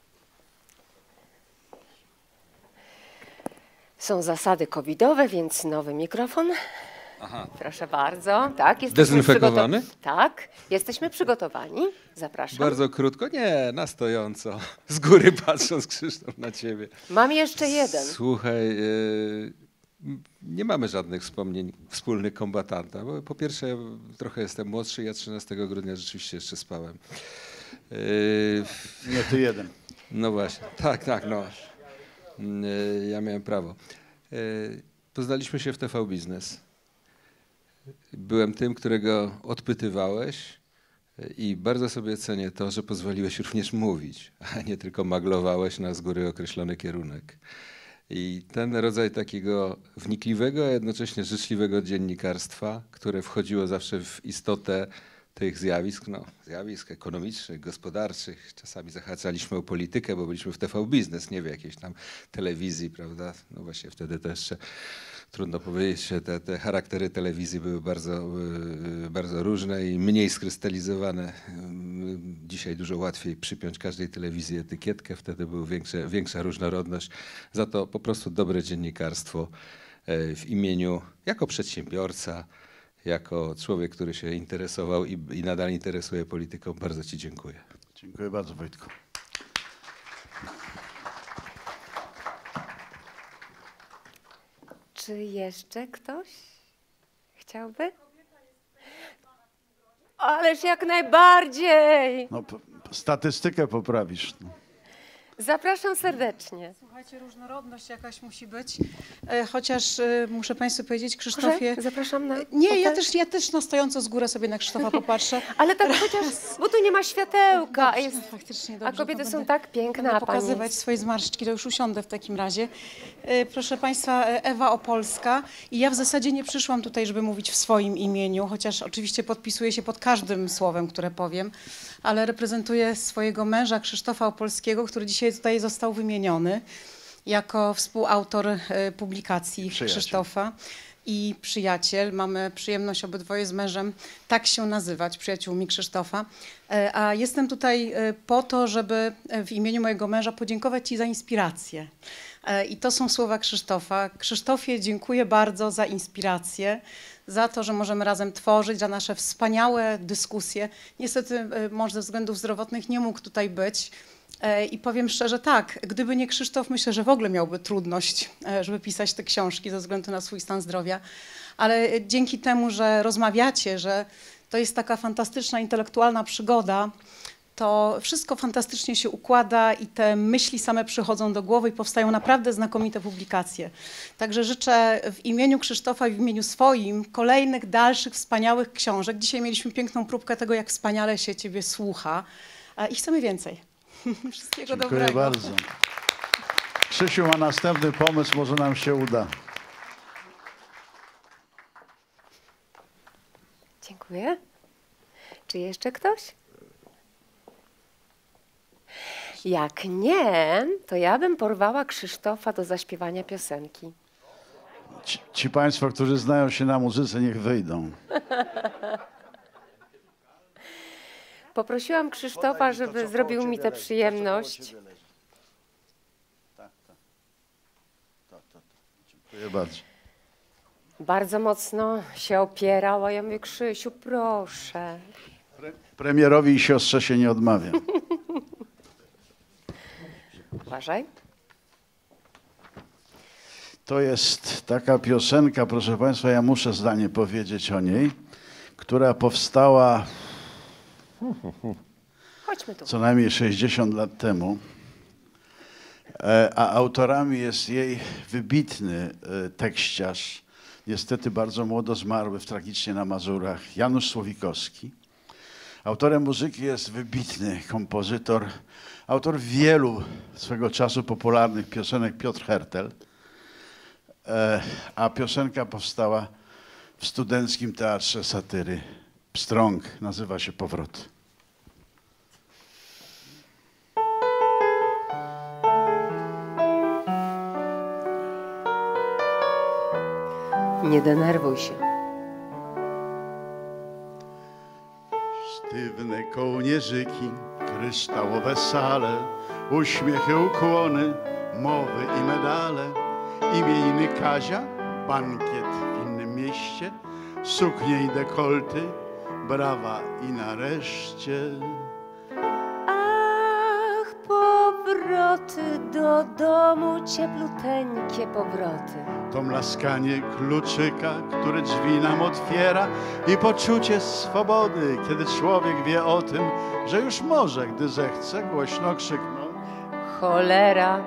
Speaker 3: Są zasady covidowe, więc nowy mikrofon.
Speaker 9: Aha.
Speaker 3: Proszę bardzo. Tak, jesteśmy
Speaker 9: Dezynfekowany?
Speaker 3: przygotow- Tak, jesteśmy przygotowani. Zapraszam.
Speaker 9: Bardzo krótko? Nie, na stojąco. Z góry patrząc, Krzysztof, na ciebie.
Speaker 3: Mam jeszcze jeden.
Speaker 9: Słuchaj, e, nie mamy żadnych wspomnień wspólnych kombatanta. Bo po pierwsze, ja trochę jestem młodszy, ja trzynastego grudnia rzeczywiście jeszcze spałem. E,
Speaker 1: Nie, ty jeden.
Speaker 9: No właśnie, tak, tak, no. E, Ja miałem prawo. E, Poznaliśmy się w T V Biznes. Byłem tym, którego odpytywałeś i bardzo sobie cenię to, że pozwoliłeś również mówić, a nie tylko maglowałeś na z góry określony kierunek. I ten rodzaj takiego wnikliwego, a jednocześnie życzliwego dziennikarstwa, które wchodziło zawsze w istotę tych zjawisk, no, zjawisk ekonomicznych, gospodarczych. Czasami zahaczaliśmy o politykę, bo byliśmy w T V Biznes, nie w jakiejś tam telewizji, prawda? No właśnie wtedy to jeszcze trudno powiedzieć, że te, te charaktery telewizji były bardzo, y, bardzo różne i mniej skrystalizowane. Y, Dzisiaj dużo łatwiej przypiąć każdej telewizji etykietkę, wtedy była większa, większa różnorodność. Za to po prostu dobre dziennikarstwo y, w imieniu, jako przedsiębiorca, jako człowiek, który się interesował i, i nadal interesuje polityką. Bardzo ci dziękuję.
Speaker 1: Dziękuję bardzo, Wojtku.
Speaker 3: Czy jeszcze ktoś chciałby? Ależ jak najbardziej.
Speaker 1: No, p- statystykę poprawisz. No.
Speaker 3: Zapraszam serdecznie.
Speaker 10: Słuchajcie, różnorodność jakaś musi być. E, chociaż e, muszę Państwu powiedzieć, Krzysztofie...
Speaker 3: Może zapraszam na
Speaker 10: Nie,
Speaker 3: fotel?
Speaker 10: ja też, ja też na stojąco z góry sobie na Krzysztofa popatrzę.
Speaker 3: Ale tak chociaż, bo tu nie ma światełka.
Speaker 10: Dobrze,
Speaker 3: Jest,
Speaker 10: faktycznie
Speaker 3: a
Speaker 10: dobrze,
Speaker 3: kobiety
Speaker 10: to
Speaker 3: są
Speaker 10: będę-
Speaker 3: tak piękne,
Speaker 10: Będę
Speaker 3: a pani
Speaker 10: pokazywać
Speaker 3: jest...
Speaker 10: swoje zmarszczki, to już usiądę w takim razie. E, Proszę Państwa, e, Ewa Opolska. I ja w zasadzie nie przyszłam tutaj, żeby mówić w swoim imieniu, chociaż oczywiście podpisuję się pod każdym słowem, które powiem, ale reprezentuję swojego męża Krzysztofa Opolskiego, który dzisiaj tutaj został wymieniony jako współautor e, publikacji
Speaker 1: Przyjaciel.
Speaker 10: Krzysztofa i przyjaciel. Mamy przyjemność obydwoje z mężem tak się nazywać, przyjaciółmi Krzysztofa. E, A jestem tutaj e, po to, żeby e, w imieniu mojego męża podziękować Ci za inspirację. E, I to są słowa Krzysztofa. Krzysztofie, dziękuję bardzo za inspirację, za to, że możemy razem tworzyć, za nasze wspaniałe dyskusje. Niestety e, mąż ze względów zdrowotnych nie mógł tutaj być. E, I powiem szczerze, tak, gdyby nie Krzysztof, myślę, że w ogóle miałby trudność, e, żeby pisać te książki ze względu na swój stan zdrowia. Ale dzięki temu, że rozmawiacie, że to jest taka fantastyczna intelektualna przygoda, to wszystko fantastycznie się układa i te myśli same przychodzą do głowy i powstają naprawdę znakomite publikacje. Także życzę w imieniu Krzysztofa i w imieniu swoim kolejnych, dalszych, wspaniałych książek. Dzisiaj mieliśmy piękną próbkę tego, jak wspaniale się Ciebie słucha e, i chcemy więcej. Wszystkiego
Speaker 1: Dziękuję
Speaker 10: dobrego.
Speaker 1: bardzo. Krzysiu ma następny pomysł, może nam się uda.
Speaker 3: Dziękuję. Czy jeszcze ktoś? Jak nie, to ja bym porwała Krzysztofa do zaśpiewania piosenki.
Speaker 1: Ci, ci państwo, którzy znają się na muzyce, niech wyjdą.
Speaker 3: Poprosiłam Krzysztofa, żeby zrobił mi tę przyjemność.
Speaker 1: Dziękuję bardzo.
Speaker 3: Bardzo mocno się opierał, a ja mówię, Krzysiu, proszę.
Speaker 1: Premierowi i siostrze się nie odmawia.
Speaker 3: Uważaj.
Speaker 1: To jest taka piosenka, proszę Państwa, ja muszę zdanie powiedzieć o niej, która powstała
Speaker 3: Chodźmy tu.
Speaker 1: co najmniej sześćdziesiąt lat temu, e, a autorami jest jej wybitny e, tekściarz, niestety bardzo młodo zmarły w tragicznie na Mazurach, Janusz Słowikowski. Autorem muzyki jest wybitny kompozytor, autor wielu swego czasu popularnych piosenek Piotr Hertel, e, a piosenka powstała w Studenckim Teatrze Satyry Pstrąg, nazywa się Powrot.
Speaker 3: Nie denerwuj się.
Speaker 1: Sztywne kołnierzyki, kryształowe sale, uśmiechy, ukłony, mowy i medale. Imieniny Kazia, bankiet w innym mieście, suknie i dekolty, brawa i nareszcie.
Speaker 3: Ach, powroty do domu, ciepluteńkie powroty.
Speaker 1: To mlaskanie kluczyka, który drzwi nam otwiera i poczucie swobody, kiedy człowiek wie o tym, że już może, gdy zechce, głośno krzyknąć.
Speaker 3: Cholera.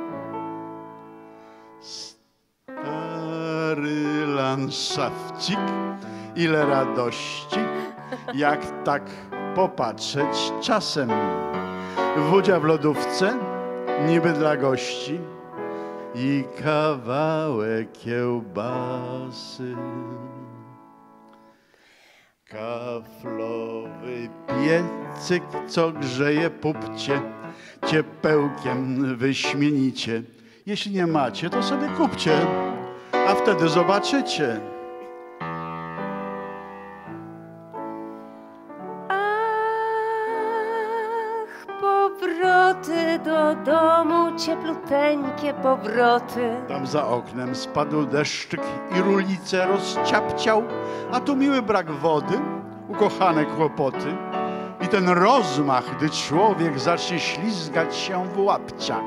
Speaker 1: Stary landszafcik, ile radości, jak tak popatrzeć czasem. Wudzia w lodówce, niby dla gości, i kawałek kiełbasy. Kaflowy piecyk, co grzeje pupcie, ciepełkiem wyśmienicie. Jeśli nie macie, to sobie kupcie, a wtedy zobaczycie.
Speaker 3: Ach, powroty do domu, ciepluteńkie powroty.
Speaker 1: Tam za oknem spadł deszczyk i rulicę rozciapciał, a tu miły brak wody, ukochane kłopoty i ten rozmach, gdy człowiek zacznie ślizgać się w łapciach.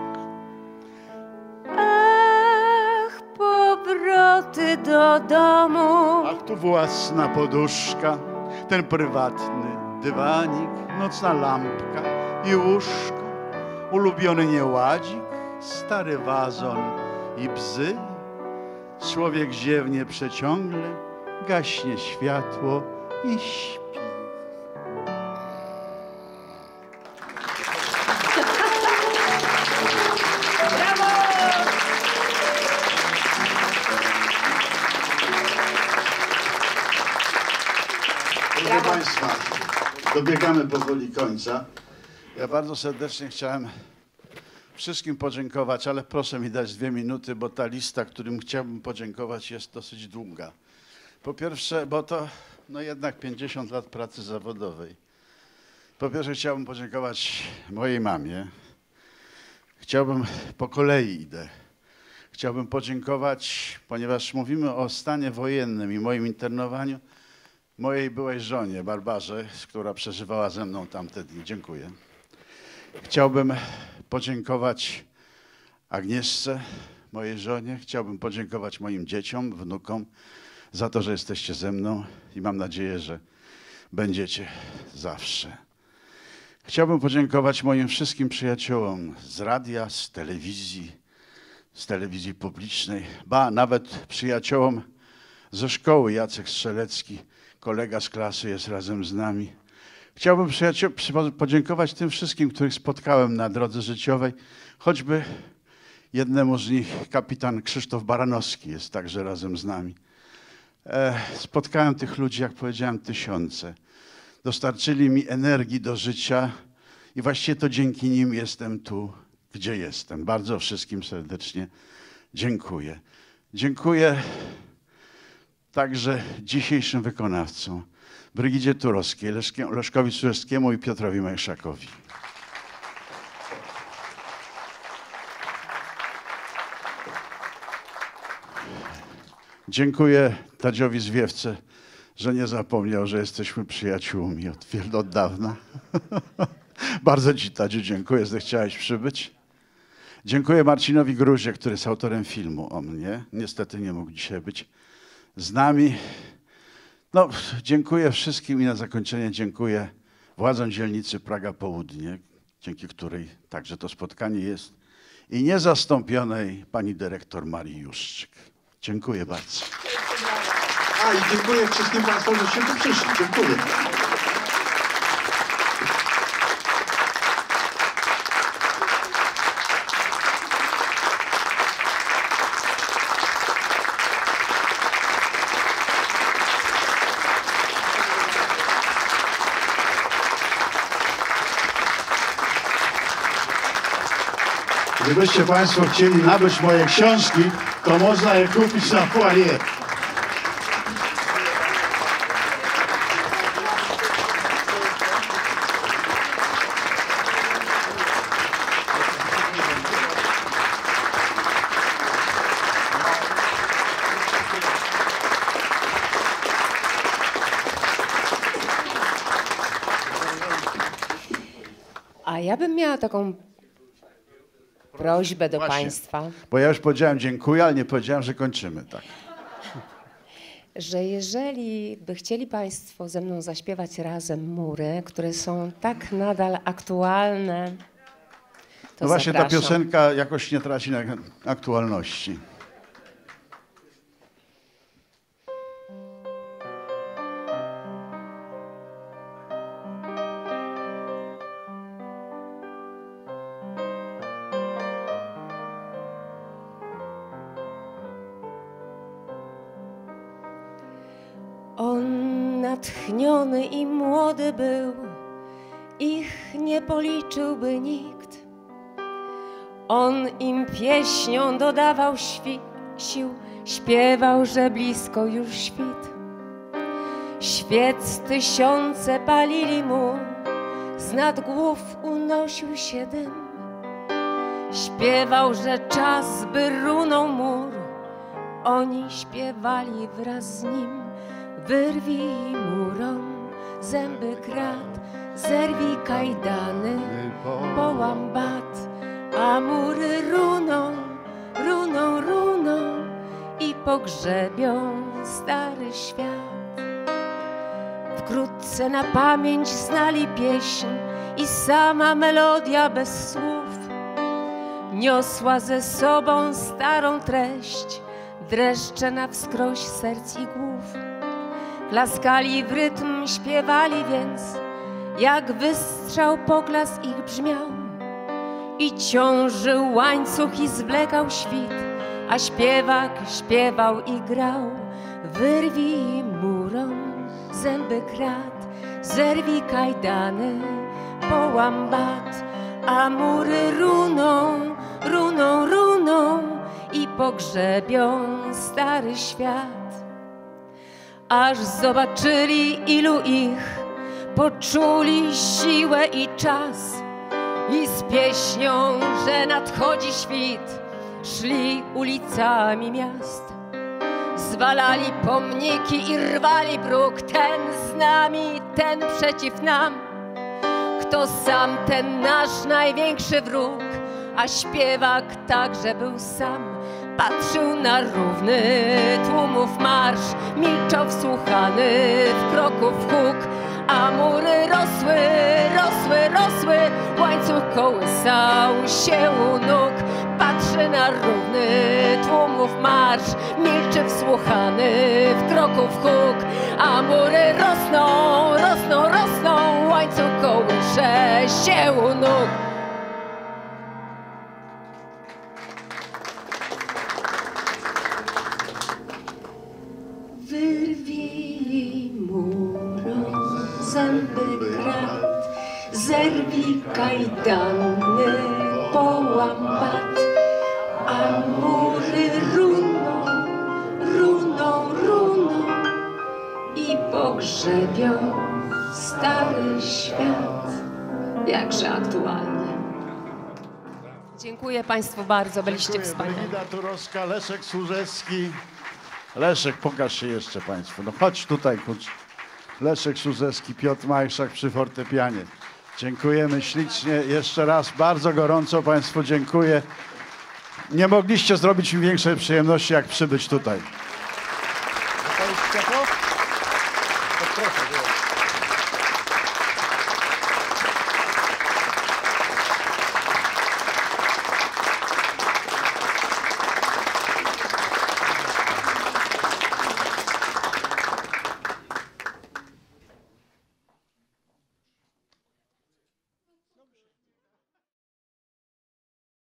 Speaker 3: Ach, powroty do domu.
Speaker 1: Ach, tu własna poduszka, ten prywatny dywanik, nocna lampka i łóżko. ulubiony nieładzik, stary wazon i bzy. Człowiek ziewnie przeciągle, gaśnie światło i śpi. Proszę Państwa, dobiegamy powoli końca. Ja bardzo serdecznie chciałem wszystkim podziękować, ale proszę mi dać dwie minuty, bo ta lista, którym chciałbym podziękować, jest dosyć długa. Po pierwsze, bo to no jednak pięćdziesiąt lat pracy zawodowej. Po pierwsze chciałbym podziękować mojej mamie. Chciałbym, po kolei idę. Chciałbym podziękować, ponieważ mówimy o stanie wojennym i moim internowaniu, mojej byłej żonie, Barbarze, która przeżywała ze mną tamte dni. Dziękuję. Chciałbym podziękować Agnieszce, mojej żonie. Chciałbym podziękować moim dzieciom, wnukom za to, że jesteście ze mną i mam nadzieję, że będziecie zawsze. Chciałbym podziękować moim wszystkim przyjaciołom z radia, z telewizji, z telewizji publicznej, ba, nawet przyjaciołom ze szkoły. Jacek Strzelecki, kolega z klasy, jest razem z nami. Chciałbym podziękować tym wszystkim, których spotkałem na drodze życiowej, choćby jednemu z nich, kapitan Krzysztof Baranowski, jest także razem z nami. Spotkałem tych ludzi, jak powiedziałem, tysiące. Dostarczyli mi energii do życia i właściwie to dzięki nim jestem tu, gdzie jestem. Bardzo wszystkim serdecznie dziękuję. Dziękuję także dzisiejszym wykonawcom, Brygidzie Turowskiej, Leszkowi Surzewskiemu i Piotrowi Majszakowi. Dziękuję Tadziowi Zwiewce, że nie zapomniał, że jesteśmy przyjaciółmi od, od dawna. Bardzo Ci, Tadziu, dziękuję, że chciałeś przybyć. Dziękuję Marcinowi Gruzie, który jest autorem filmu o mnie. Niestety nie mógł dzisiaj być z nami. No, dziękuję wszystkim i na zakończenie dziękuję władzom dzielnicy Praga Południe, dzięki której także to spotkanie jest, i niezastąpionej pani dyrektor Marii Juszczyk. Dziękuję bardzo. A i dziękuję wszystkim Państwu, że tu przyszli. Dziękuję. Gdybyście Państwo chcieli nabyć moje książki, to można je kupić na foyer.
Speaker 3: A ja bym miała taką prośbę do
Speaker 1: Właśnie.
Speaker 3: Państwa,
Speaker 1: Bo ja już powiedziałem dziękuję, ale nie powiedziałem, że kończymy. Tak.
Speaker 3: że jeżeli by chcieli Państwo ze mną zaśpiewać razem mury, które są tak nadal aktualne, to
Speaker 1: No właśnie
Speaker 3: zapraszam.
Speaker 1: ta piosenka jakoś nie traci na aktualności.
Speaker 3: On natchniony i młody był, ich nie policzyłby nikt. On im pieśnią dodawał świ- sił, śpiewał, że blisko już świt. Świec tysiące palili mu, z nad głów unosił się dym. Śpiewał, że czas, by runął mur, oni śpiewali wraz z nim. Wyrwij murom zęby krat, zerwij kajdany, połam bat, a mury runą, runą, runą i pogrzebią stary świat. Wkrótce na pamięć znali pieśń i sama melodia bez słów niosła ze sobą starą treść, dreszcze na wskroś serc i głów. Klaskali w rytm, śpiewali więc, jak wystrzał poklas ich brzmiał. I ciążył łańcuch i zwlekał świt, a śpiewak śpiewał i grał. Wyrwij murom zęby krat, zerwij kajdany, połam bat, a mury runą, runą, runą i pogrzebią stary świat. Aż zobaczyli, ilu ich, poczuli siłę i czas i z pieśnią, że nadchodzi świt, szli ulicami miast. Zwalali pomniki i rwali bruk, ten z nami, ten przeciw nam. Kto sam, ten nasz największy wróg, a śpiewak także był sam. Patrzył na równy tłumów marsz, milczał wsłuchany w kroków huk, a mury rosły, rosły, rosły, łańcuch kołysał się u nóg. Patrzy na równy tłumów marsz, milczy wsłuchany w kroków huk, a mury rosną, rosną, rosną, łańcuch kołysze się u nóg. Wyrwij murom zęby krat, zerwij kajdany, połam bat, a mury runą, runą, runą i pogrzebią stary świat. Jakże aktualny. Dziękuję Państwu bardzo, byliście wspaniali.
Speaker 1: Brygida Turowska, Leszek Służewski. Leszek, pokaż się jeszcze Państwu. No chodź tutaj, kurcz. Leszek Służewski, Piotr Majszak przy fortepianie. Dziękujemy ślicznie. Jeszcze raz bardzo gorąco Państwu dziękuję. Nie mogliście zrobić mi większej przyjemności, jak przybyć tutaj.
Speaker 8: To jest ciepło? To proszę,